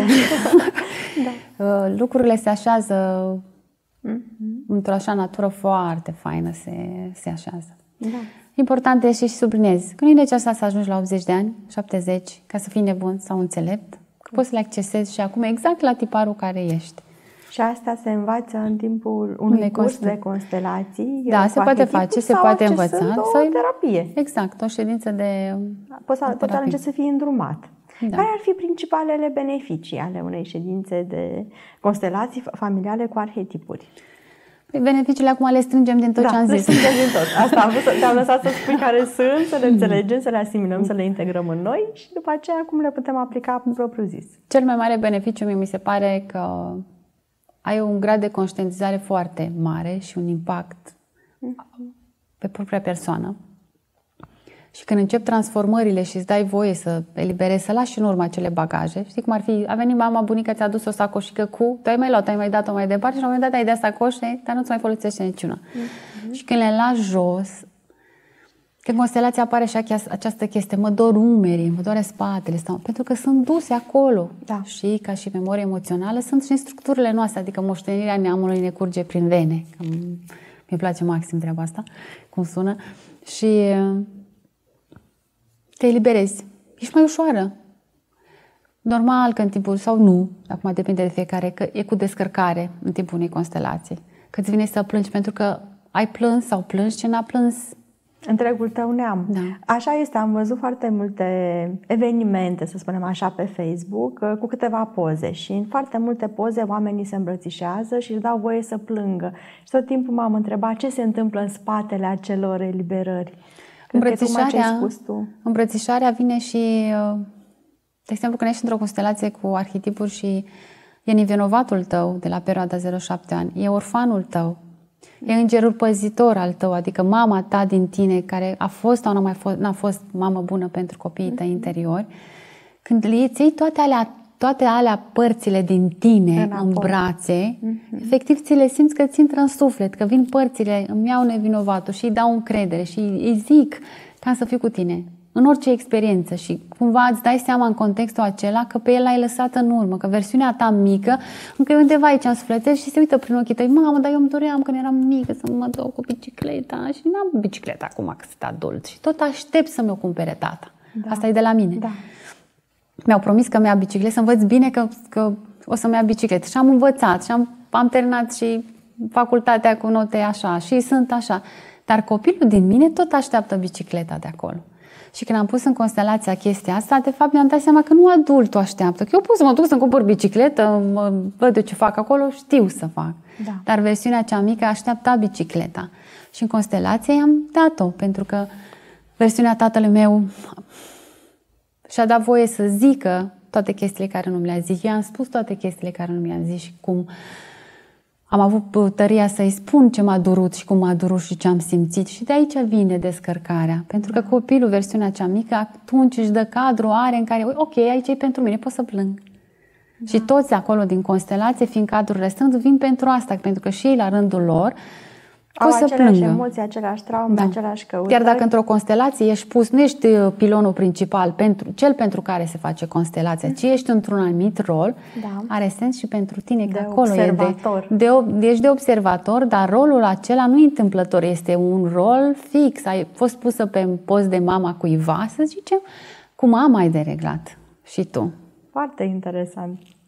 Lucrurile se așează într-o așa natură foarte faină, se așează. Da. Important este și subliniezi că nu e necesar să ajungi la 80 de ani, 70, ca să fii nebun sau înțelept, că poți să le accesezi și acum exact la tiparul care ești. Și asta se învață în timpul unui curs de constelații? Da, se poate face, se poate învăța. Sau o terapie. Exact, o ședință de Poți ajunge să fii îndrumat. Da. Care ar fi principalele beneficii ale unei ședințe de constelații familiale cu arhetipuri? Păi beneficiile acum le strângem din tot ce am zis. Strângem din tot. Asta am vrut te-am lăsat să spui care sunt, să le înțelegem, să le asimilăm, să le integrăm în noi și după aceea cum le putem aplica propriu zis. Cel mai mare beneficiu mi se pare că ai un grad de conștientizare foarte mare și un impact pe propria persoană. Și când încep transformările și îți dai voie să eliberezi, să lași în urmă acele bagaje, știi cum ar fi, a venit mama, bunica, ți-a adus o sacoșică cu, tu ai mai luat, ai mai dat-o mai departe și la un moment dat ai dat sacoșe, dar nu-ți mai folosește niciuna. Și când le lași jos, când constelația apare și această chestie, mă dor umerii, mă doare spatele, pentru că sunt duse acolo. Da. Și ca și memorie emoțională sunt și în structurile noastre, adică moștenirea neamului ne curge prin vene. Mi-e place maxim treaba asta, cum sună. Și te eliberezi. Ești mai ușoară. Normal că în timpul, sau nu, acum depinde de fiecare, că e cu descărcare în timpul unei constelații. Că îți vine să plângi pentru că ai plâns sau plângi ce n-a plâns întregul tău neam. Da. Așa este, am văzut foarte multe evenimente, să spunem așa, pe Facebook, cu câteva poze și în foarte multe poze oamenii se îmbrățișează și își dau voie să plângă. Și tot timpul m-am întrebat ce se întâmplă în spatele acelor eliberări. Îmbrățișarea vine și, de exemplu, când ești într-o constelație cu arhetipuri și e nevinovatul tău de la perioada 0-7 ani, e orfanul tău, e îngerul păzitor al tău, adică mama ta din tine, care a fost sau n-a fost mamă bună pentru copiii tăi interiori, când îți iei toate alea părțile din tine în brațe, efectiv ți le simți că ți intră în suflet, că vin părțile, îmi iau nevinovatul și îi dau încredere și îi zic ca să fiu cu tine în orice experiență și cumva îți dai seama în contextul acela că pe el l-ai lăsat în urmă, că versiunea ta mică încă e undeva aici în sufletel și se uită prin ochii tăi, mamă, dar eu îmi doream când eram mică să mă duc cu bicicleta și n-am bicicleta acum că sunt adult și tot aștept să mi-o cumpere tata. Da. Asta e de la mine. Da. Mi-au promis că mi-a bicicletă, să învăț bine că o să-mi ia bicicletă. Și am învățat și am terminat și facultatea cu note așa și sunt așa. Dar copilul din mine tot așteaptă bicicleta de acolo. Și când am pus în constelația chestia asta, de fapt mi-am dat seama că nu adultul așteaptă. Că eu pot să mă duc să-mi cumpăr bicicletă, văd eu ce fac acolo, știu să fac. Da. Dar versiunea cea mică așteapta bicicleta. Și în constelație i-am dat-o, pentru că versiunea tatălui meu și-a dat voie să zică toate chestiile care nu mi le-a zis. Eu am spus toate chestiile care nu mi-a zis și cum am avut tăria să-i spun ce m-a durut și cum m-a durut și ce am simțit. Și de aici vine descărcarea. Pentru că copilul, versiunea cea mică, atunci își dă cadru, are în care, ok, aici e pentru mine, pot să plâng. Da. Și toți acolo din constelație, fiind cadrul restrâns, vin pentru asta, pentru că și ei la rândul lor au aceleași emoții, aceleași traume, aceleași căutări. Chiar dacă într-o constelație ești pus, nu ești pilonul principal, cel pentru care se face constelația, ci ești într-un anumit rol, are sens și pentru tine, că acolo ești de observator, dar rolul acela nu e întâmplător, este un rol fix. Ai fost pusă pe post de mama cuiva, să zicem, cu mama ai de reglat și tu. Foarte interesant.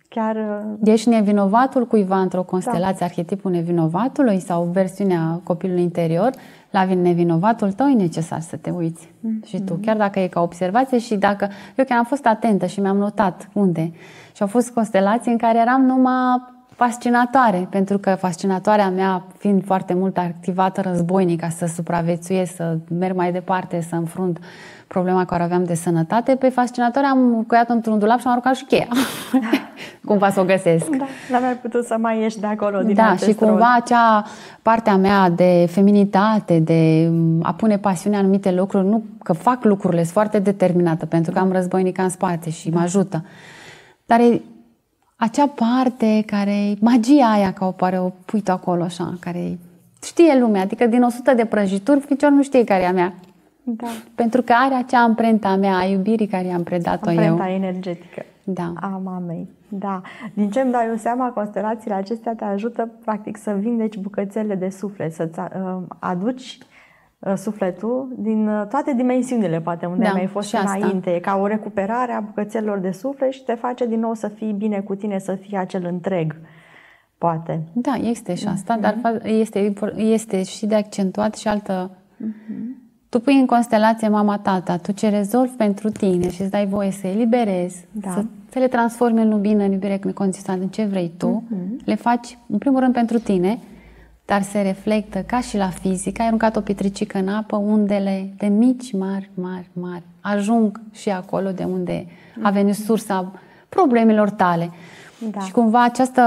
chiar... Ești nevinovatul cuiva într-o constelație, arhetipul nevinovatului sau versiunea copilului interior, la nevinovatul tău e necesar să te uiți. Și tu, chiar dacă e ca observație și dacă... Eu chiar am fost atentă și mi-am notat unde. Și au fost constelații în care eram numai fascinatoare, pentru că fascinatoarea mea, fiind foarte mult activată războinică, să supraviețuiesc, să merg mai departe, să înfrunt problema care aveam de sănătate, pe fascinatoare am cuiat într-un dulap și am aruncat și cheia. Cumva să o găsesc. Da, n-am mai putut să mai ieși de acolo, din da, și cumva acea partea mea de feminitate, de a pune pasiune în anumite lucruri, nu că fac lucrurile, sunt foarte determinată, pentru că am războinica în spate și mă ajută. Dar e acea parte care, magia aia care o pare, o pui tu acolo așa, care știe lumea, adică din 100 de prăjituri, ficior nu știe care e a mea. Da. Pentru că are acea amprenta a mea, a iubirii care i-am predat-o eu. Amprenta energetică. Da. A mamei. Da. Din ce îmi dau eu seama, constelațiile acestea te ajută practic să vindeci bucățele de suflet, să-ți aduci sufletul din toate dimensiunile, poate unde ai mai fost înainte. E ca o recuperare a bucățelor de suflet și te face din nou să fii bine cu tine, să fii acel întreg. Poate. Da, este și asta, dar este și de accentuat și altă... Tu pui în constelație mama-tata, tu ce rezolvi pentru tine și îți dai voie să eliberezi, să le transformi în lumină, în iubire necondiționată, în ce vrei tu, le faci în primul rând pentru tine, dar se reflectă ca și la fizică. Ai aruncat o pietricică în apă, undele de mici, mari, mari, mari ajung și acolo de unde a venit sursa problemelor tale. Da. Și cumva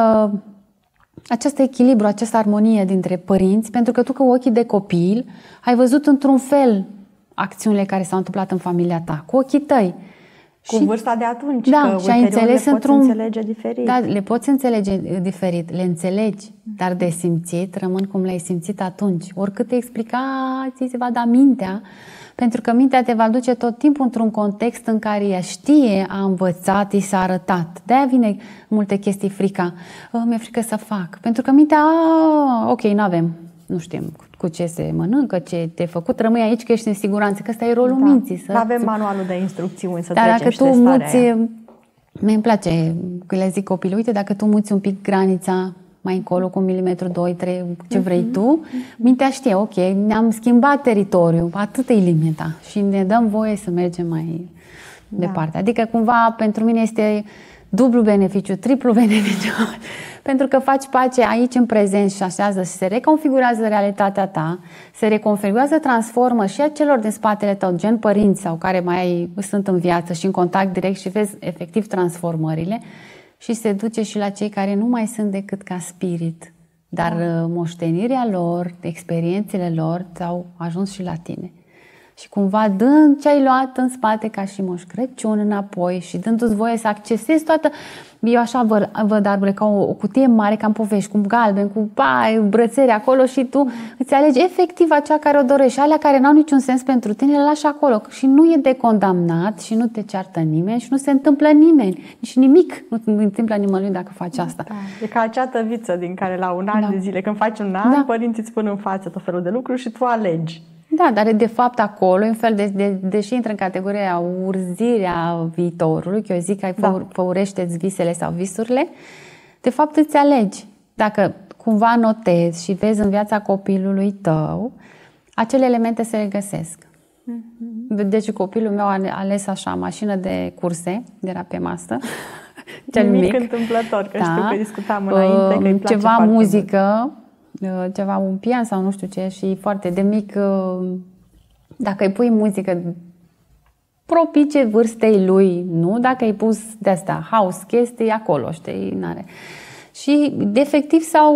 acest echilibru, această armonie dintre părinți, pentru că tu cu ochii de copil ai văzut într-un fel acțiunile care s-au întâmplat în familia ta, cu ochii tăi. Cu vârsta de atunci, da, că și ai înțeles le poți înțelege diferit. Da, le poți înțelege diferit, le înțelegi, dar de simțit rămân cum le-ai simțit atunci. Oricâte explicații se va da mintea, pentru că mintea te va duce tot timpul într-un context în care ea știe, a învățat, i s-a arătat. De-aia vine multe chestii frica. Mi-e frică să fac. Pentru că mintea, ok, n-avem, nu știm cu ce se mănâncă, ce te-ai făcut, rămâi aici că ești în siguranță, că ăsta e rolul minții. Avem manualul de instrucțiuni să dar trecem dacă și tu muți, mie îmi place că le zic copilul, uite, dacă tu muți un pic granița mai încolo, cu 1 milimetru, 2, 3, ce vrei tu, mintea știe, ok, ne-am schimbat teritoriul, atât e limita și ne dăm voie să mergem mai departe. Adică cumva pentru mine este dublu beneficiu, triplu beneficiu, pentru că faci pace aici în prezent și așează și se reconfigurează realitatea ta, se reconfigurează, transformă și a celor din spatele tău, gen părinți sau care mai sunt în viață și în contact direct și vezi efectiv transformările și se duce și la cei care nu mai sunt decât ca spirit, dar moștenirea lor, experiențele lor au ajuns și la tine. Și cumva dând ce ai luat în spate ca și Moș Crăciun înapoi și dându-ți voie să accesezi toată... Eu așa văd arbore ca o cutie mare, ca în povești, cu galben, cu brățări acolo și tu îți alegi efectiv acea care o dorești. Alea care n-au niciun sens pentru tine, le lași acolo. Și nu e de condamnat și nu te ceartă nimeni și nu se întâmplă nimeni. Nici nimic nu întâmplă nimănui dacă faci asta. Da. E ca acea tăviță din care la un an de zile, când faci un an, părinții îți pun în față tot felul de lucruri și tu alegi. Da, dar de fapt acolo e un fel deși intră în categoria urzirea viitorului, că eu zic că făurește-ți visele sau visurile, de fapt îți alegi. Dacă cumva notezi și vezi în viața copilului tău, acele elemente se regăsesc. Deci copilul meu a ales așa, mașină de curse, era pe masă. Cel mic întâmplător, că știu că discutam înainte, că îi place ceva muzică, ceva, un pian sau nu știu ce, și foarte de mic, dacă îi pui muzică propice vârstei lui, nu? Dacă îi pus de asta house, chestii, acolo, știi, n-are. Și efectiv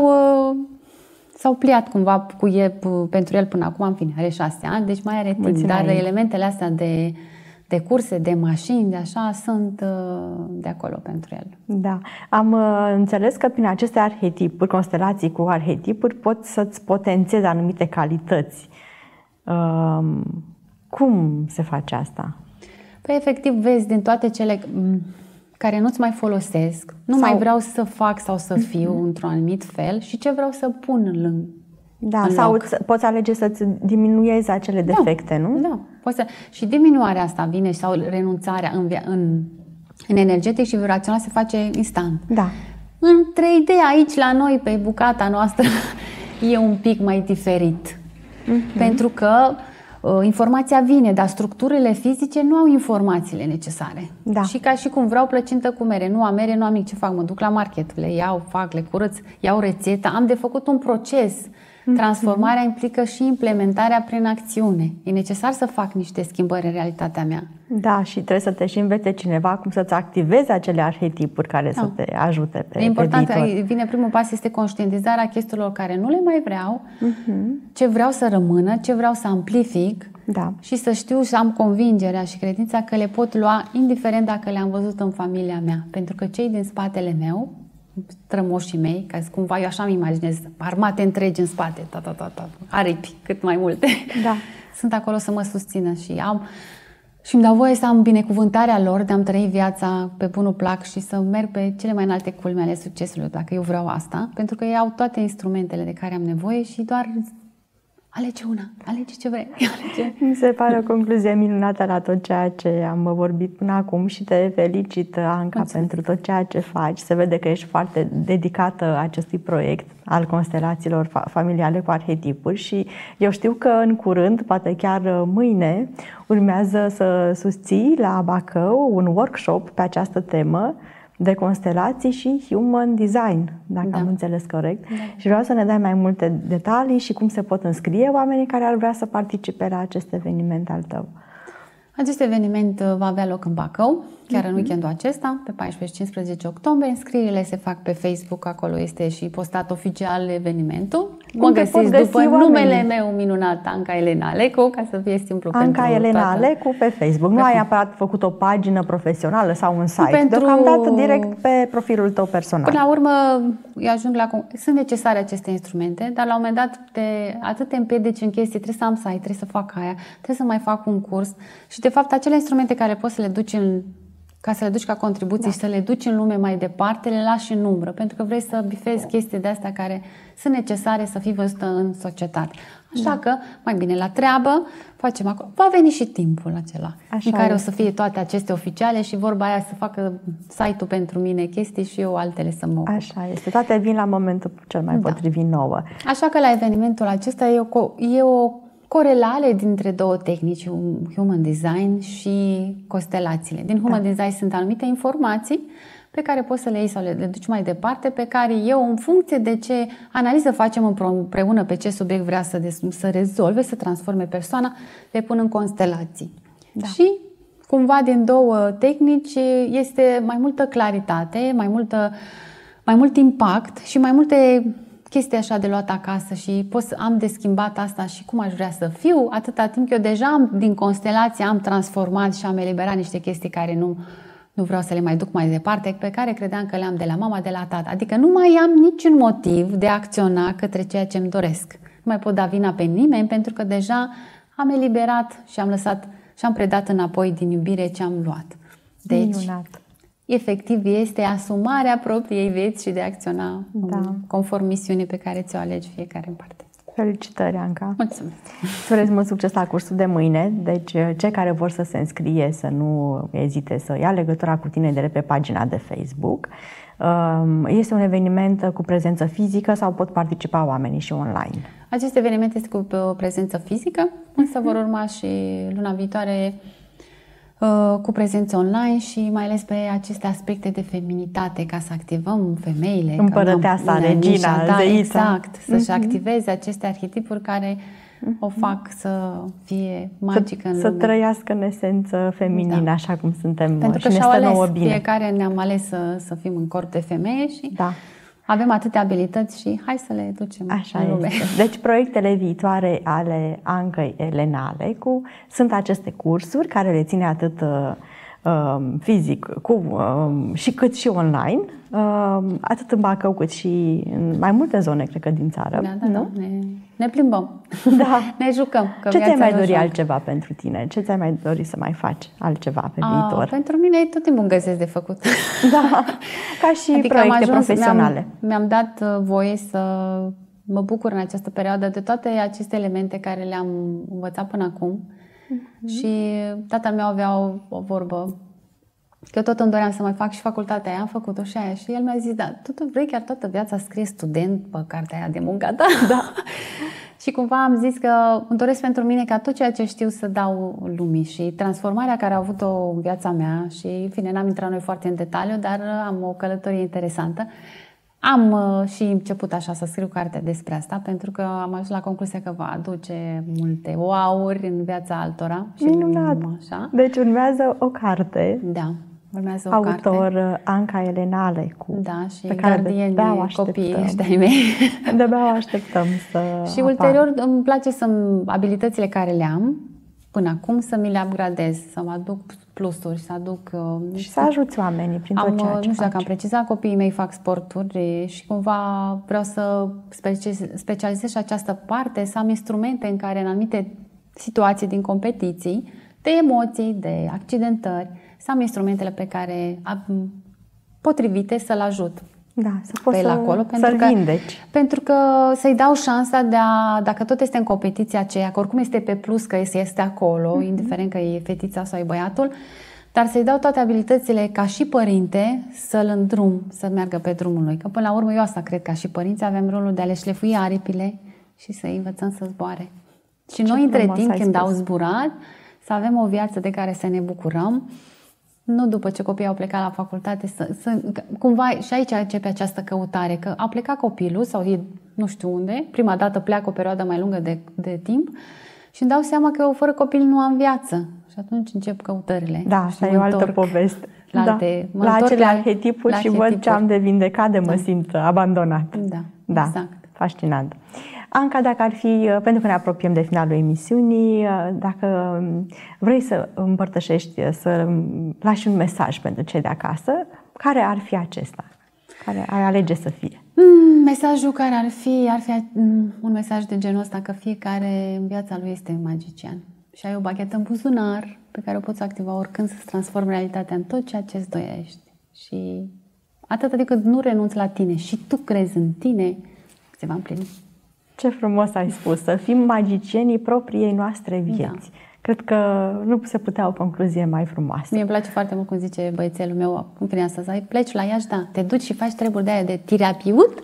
s-au pliat cumva cu pentru el până acum, în fine, are 6 ani, deci mai are timp, dar elementele astea de curse, de mașini, de așa, sunt de acolo pentru el. Da. Am înțeles că prin aceste arhetipuri, constelații cu arhetipuri, poți să-ți potențezi anumite calități. Cum se face asta? Păi, efectiv, vezi din toate cele care nu-ți mai folosesc, mai vreau să fac sau să fiu într-un anumit fel și ce vreau să pun în sau poți alege să-ți diminuezi acele defecte, nu? Da. Și diminuarea asta vine sau renunțarea în energetic și vibrațional se face instant. Da. În 3D aici la noi, pe bucata noastră, e un pic mai diferit. Pentru că informația vine, dar structurile fizice nu au informațiile necesare. Da. Și ca și cum vreau plăcintă cu mere, nu am mere, nu am nimic, ce fac? Mă duc la market, le iau, fac, le curăț, iau rețeta, am de făcut un proces. Transformarea implică și implementarea prin acțiune. E necesar să fac niște schimbări în realitatea mea. Da, și trebuie să te și învețe cineva cum să-ți activezi acele arhetipuri care să te ajute pe important, viitor. vine primul pas, este conștientizarea chestiilor care nu le mai vreau, ce vreau să rămână, ce vreau să amplific, da, și să știu și să am convingerea și credința că le pot lua indiferent dacă le-am văzut în familia mea. Pentru că cei din spatele meu, strămoșii mei, ca cumva eu așa îmi imaginez, armate întregi în spate, aripi, cât mai multe. Da. Sunt acolo să mă susțină și îmi dau voie să am binecuvântarea lor de a-mi trăi viața pe bunul plac și să merg pe cele mai înalte culme ale succesului, dacă eu vreau asta, pentru că ei au toate instrumentele de care am nevoie și doar alege una, alege ce vrei. Mi se pare o concluzie minunată la tot ceea ce am vorbit până acum și te felicit, Anca, pentru tot ceea ce faci. Se vede că ești foarte dedicată acestui proiect al constelațiilor familiale cu arhetipuri și eu știu că în curând, poate chiar mâine, urmează să susții la Bacău un workshop pe această temă de constelații și human design, dacă am înțeles corect. Da. Și vreau să ne dai mai multe detalii și cum se pot înscrie oamenii care ar vrea să participe la acest eveniment al tău. Acest eveniment va avea loc în Bacău, chiar în weekendul acesta, pe 14-15 octombrie. Înscrierile se fac pe Facebook, acolo este și postat oficial evenimentul. Mă găsiți după numele meu minunat, Anca Elena Alecu, ca să fie simplu Anca Elena Alecu pe Facebook. Nu ai neapărat făcut o pagină profesională sau un site. Deocamdată direct pe profilul tău personal. Până la urmă, eu ajung la... Sunt necesare aceste instrumente, dar la un moment dat atât te împiedici în chestii, trebuie să am site, trebuie să fac aia, trebuie să mai fac un curs. Și de fapt, acele instrumente care poți să le duci ca să le duci ca contribuții și să le duci în lume mai departe, le lași în umbră, pentru că vrei să bifezi chestii de astea care sunt necesare să fii văzută în societate. Așa că, mai bine la treabă, facem acolo. Va veni și timpul acela în care o să fie toate acestea oficiale și vorba aia să facă site-ul pentru mine chestii și eu altele să mă ocup. Așa este. Toate vin la momentul cel mai potrivit nouă. Așa că la evenimentul acesta e o corelare dintre două tehnici, human design și constelațiile. Din human design sunt anumite informații pe care poți să le iei sau le duci mai departe, pe care eu, în funcție de ce analiză facem împreună, pe ce subiect vrea să rezolve, să transforme persoana, le pun în constelații. Da. Și cumva din două tehnici este mai multă claritate, mai mult impact și mai multe chestii așa de luat acasă și am de schimbat asta și cum aș vrea să fiu, atâta timp că eu deja din constelație am transformat și am eliberat niște chestii care nu vreau să le mai duc mai departe, pe care credeam că le-am de la mama, de la tata. Adică nu mai am niciun motiv de a acționa către ceea ce îmi doresc. Nu mai pot da vina pe nimeni pentru că deja am eliberat și am lăsat și am predat înapoi din iubire ce am luat. Deci, efectiv, este asumarea propriei vieți și de a acționa conform misiunii pe care ți-o alegi fiecare în parte. Felicitări, Anca! Mulțumesc! Îți urez mult succes la cursul de mâine. Deci, cei care vor să se înscrie, să nu ezite să ia legătura cu tine de pe pagina de Facebook. Este un eveniment cu prezență fizică sau pot participa oamenii și online? Acest eveniment este cu o prezență fizică, însă vor urma și luna viitoare cu prezență online și mai ales pe aceste aspecte de feminitate, ca să activăm femeile. Împărăteasa, regina, zeița. Exact, să-și activeze aceste arhetipuri care o fac să fie magică în lume. Să trăiască în esență feminină, așa cum suntem. Pentru că și-au ales, fiecare ne-am ales să fim în corp de femeie și avem atâtea abilități și hai să le ducem în lume. Deci proiectele viitoare ale Ancăi Elena Alecu sunt aceste cursuri care le ține atât fizic și cât și online, atât în Bacău cât și în mai multe zone, cred că, din țară. Da. Ne plimbăm, ne jucăm. Ce ți-ai mai dori altceva pentru tine? Ce ți-ai mai dori să mai faci altceva pe viitor? Pentru mine tot timpul îmi găsesc de făcut. Da, ca și proiecte profesionale. Mi-am dat voie să mă bucur în această perioadă de toate aceste elemente care le-am învățat până acum. Și tatăl meu avea o vorbă Că eu tot îmi doream să mai fac și facultatea aia, am făcut-o și aia. Și el mi-a zis, da, tu vrei chiar toată viața să scrie student pe cartea aia de muncă ta? Da. Și cumva am zis că îmi doresc pentru mine ca tot ceea ce știu să dau lumii și transformarea care a avut-o în viața mea și, în fine, n-am intrat noi foarte în detaliu, dar am o călătorie interesantă. Am și început așa să scriu carte despre asta, pentru că am ajuns la concluzia că va aduce multe wow-uri în viața altora. Și minunat! Așa. Deci urmează o carte. Da, urmează o carte. Autor Anca Elena Alecu. Da, și gardienii copiii ăștia mei. De-abia o așteptăm să Și ulterior îmi place abilitățile care le am până acum să mi le upgradez, să mă aduc plusuri, să aduc... Și să ajuți oamenii prin tot ceea ce Nu știu dacă am precizat, copiii mei fac sporturi și cumva vreau să specializez și această parte, să am instrumente în care în anumite situații din competiții, de emoții, de accidentări, să am instrumentele pe care potrivite să-l ajut. Da, să poți să-l vindeci. Pentru că să-i dau șansa dacă tot este în competiția aceea, că oricum este pe plus că este acolo, indiferent că e fetița sau e băiatul, dar să-i dau toate abilitățile ca și părinte să-l îndrum, să meargă pe drumul lui. Că până la urmă eu asta cred, ca și părinți avem rolul de a le șlefui aripile și să-i învățăm să zboare. Și noi între timp, când au zburat, să avem o viață de care să ne bucurăm. Nu după ce copiii au plecat la facultate, cumva și aici începe această căutare, că a plecat copilul sau e nu știu unde, prima dată pleacă o perioadă mai lungă de timp și îmi dau seama că eu fără copil nu am viață. Și atunci încep căutările. Da, asta e o altă poveste. La acele arhetipuri și văd ce am de vindecat de mă simt abandonat. Da, exact. Fascinant. Anca, dacă ar fi, pentru că ne apropiem de finalul emisiunii, dacă vrei să împărtășești, să lași un mesaj pentru cei de acasă, care ar fi acesta? Care ai alege să fie? Mesajul care ar fi un mesaj de genul ăsta, că fiecare în viața lui este magician și ai o baghetă în buzunar pe care o poți activa oricând să-ți transformi realitatea în tot ceea ce îți doiești. Și atâta de cât nu renunți la tine și tu crezi în tine, se va împlini. Ce frumos ai spus, să fim magicienii propriei noastre vieți. Da. Cred că nu se putea o concluzie mai frumoasă. Mie îmi place foarte mult cum zice băiețelul meu în primul asta, să pleci la Iași, da, te duci și faci treburi de aia de terapeut.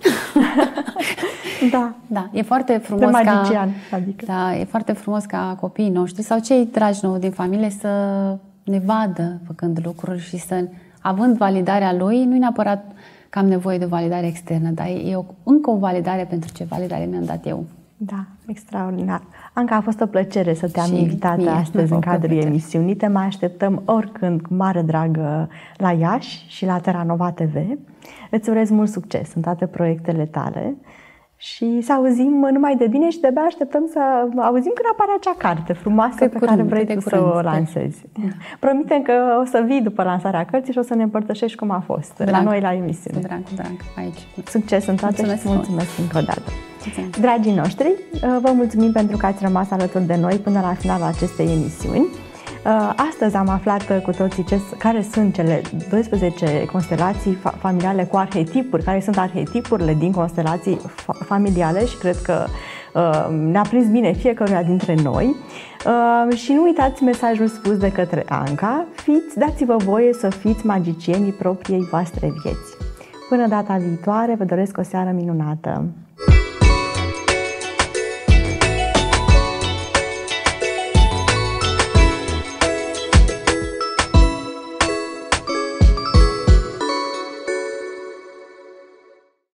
Da. Da, e foarte frumos de magician, adică. Da, e foarte frumos ca copiii noștri sau cei dragi nouă din familie să ne vadă făcând lucruri și să, având validarea lui, nu neapărat că am nevoie de validare externă, dar e încă o validare pentru ce validare mi-am dat eu. Da, extraordinar. Anca, a fost o plăcere să te-am invitat astăzi în cadrul emisiunii. Te mai așteptăm oricând cu mare drag la Iași și la Terranova TV. Îți urez mult succes în toate proiectele tale și să auzim numai de bine și de-abia așteptăm să auzim când apare acea carte frumoasă pe care vrei tu să o lansezi. Promitem că o să vii după lansarea cărții și o să ne împărtășești cum a fost la noi la emisiune. Drag, aici. Succes în toate și mulțumesc încă o dată. Dragii noștri, vă mulțumim pentru că ați rămas alături de noi până la finalul acestei emisiuni. Astăzi am aflat cu toții care sunt cele 12 constelații familiale cu arhetipuri, care sunt arhetipurile din constelații familiale și cred că ne-a prins bine fiecăruia dintre noi. Și nu uitați mesajul spus de către Anca, dați-vă voie să fiți magicienii propriei voastre vieți. Până data viitoare, vă doresc o seară minunată!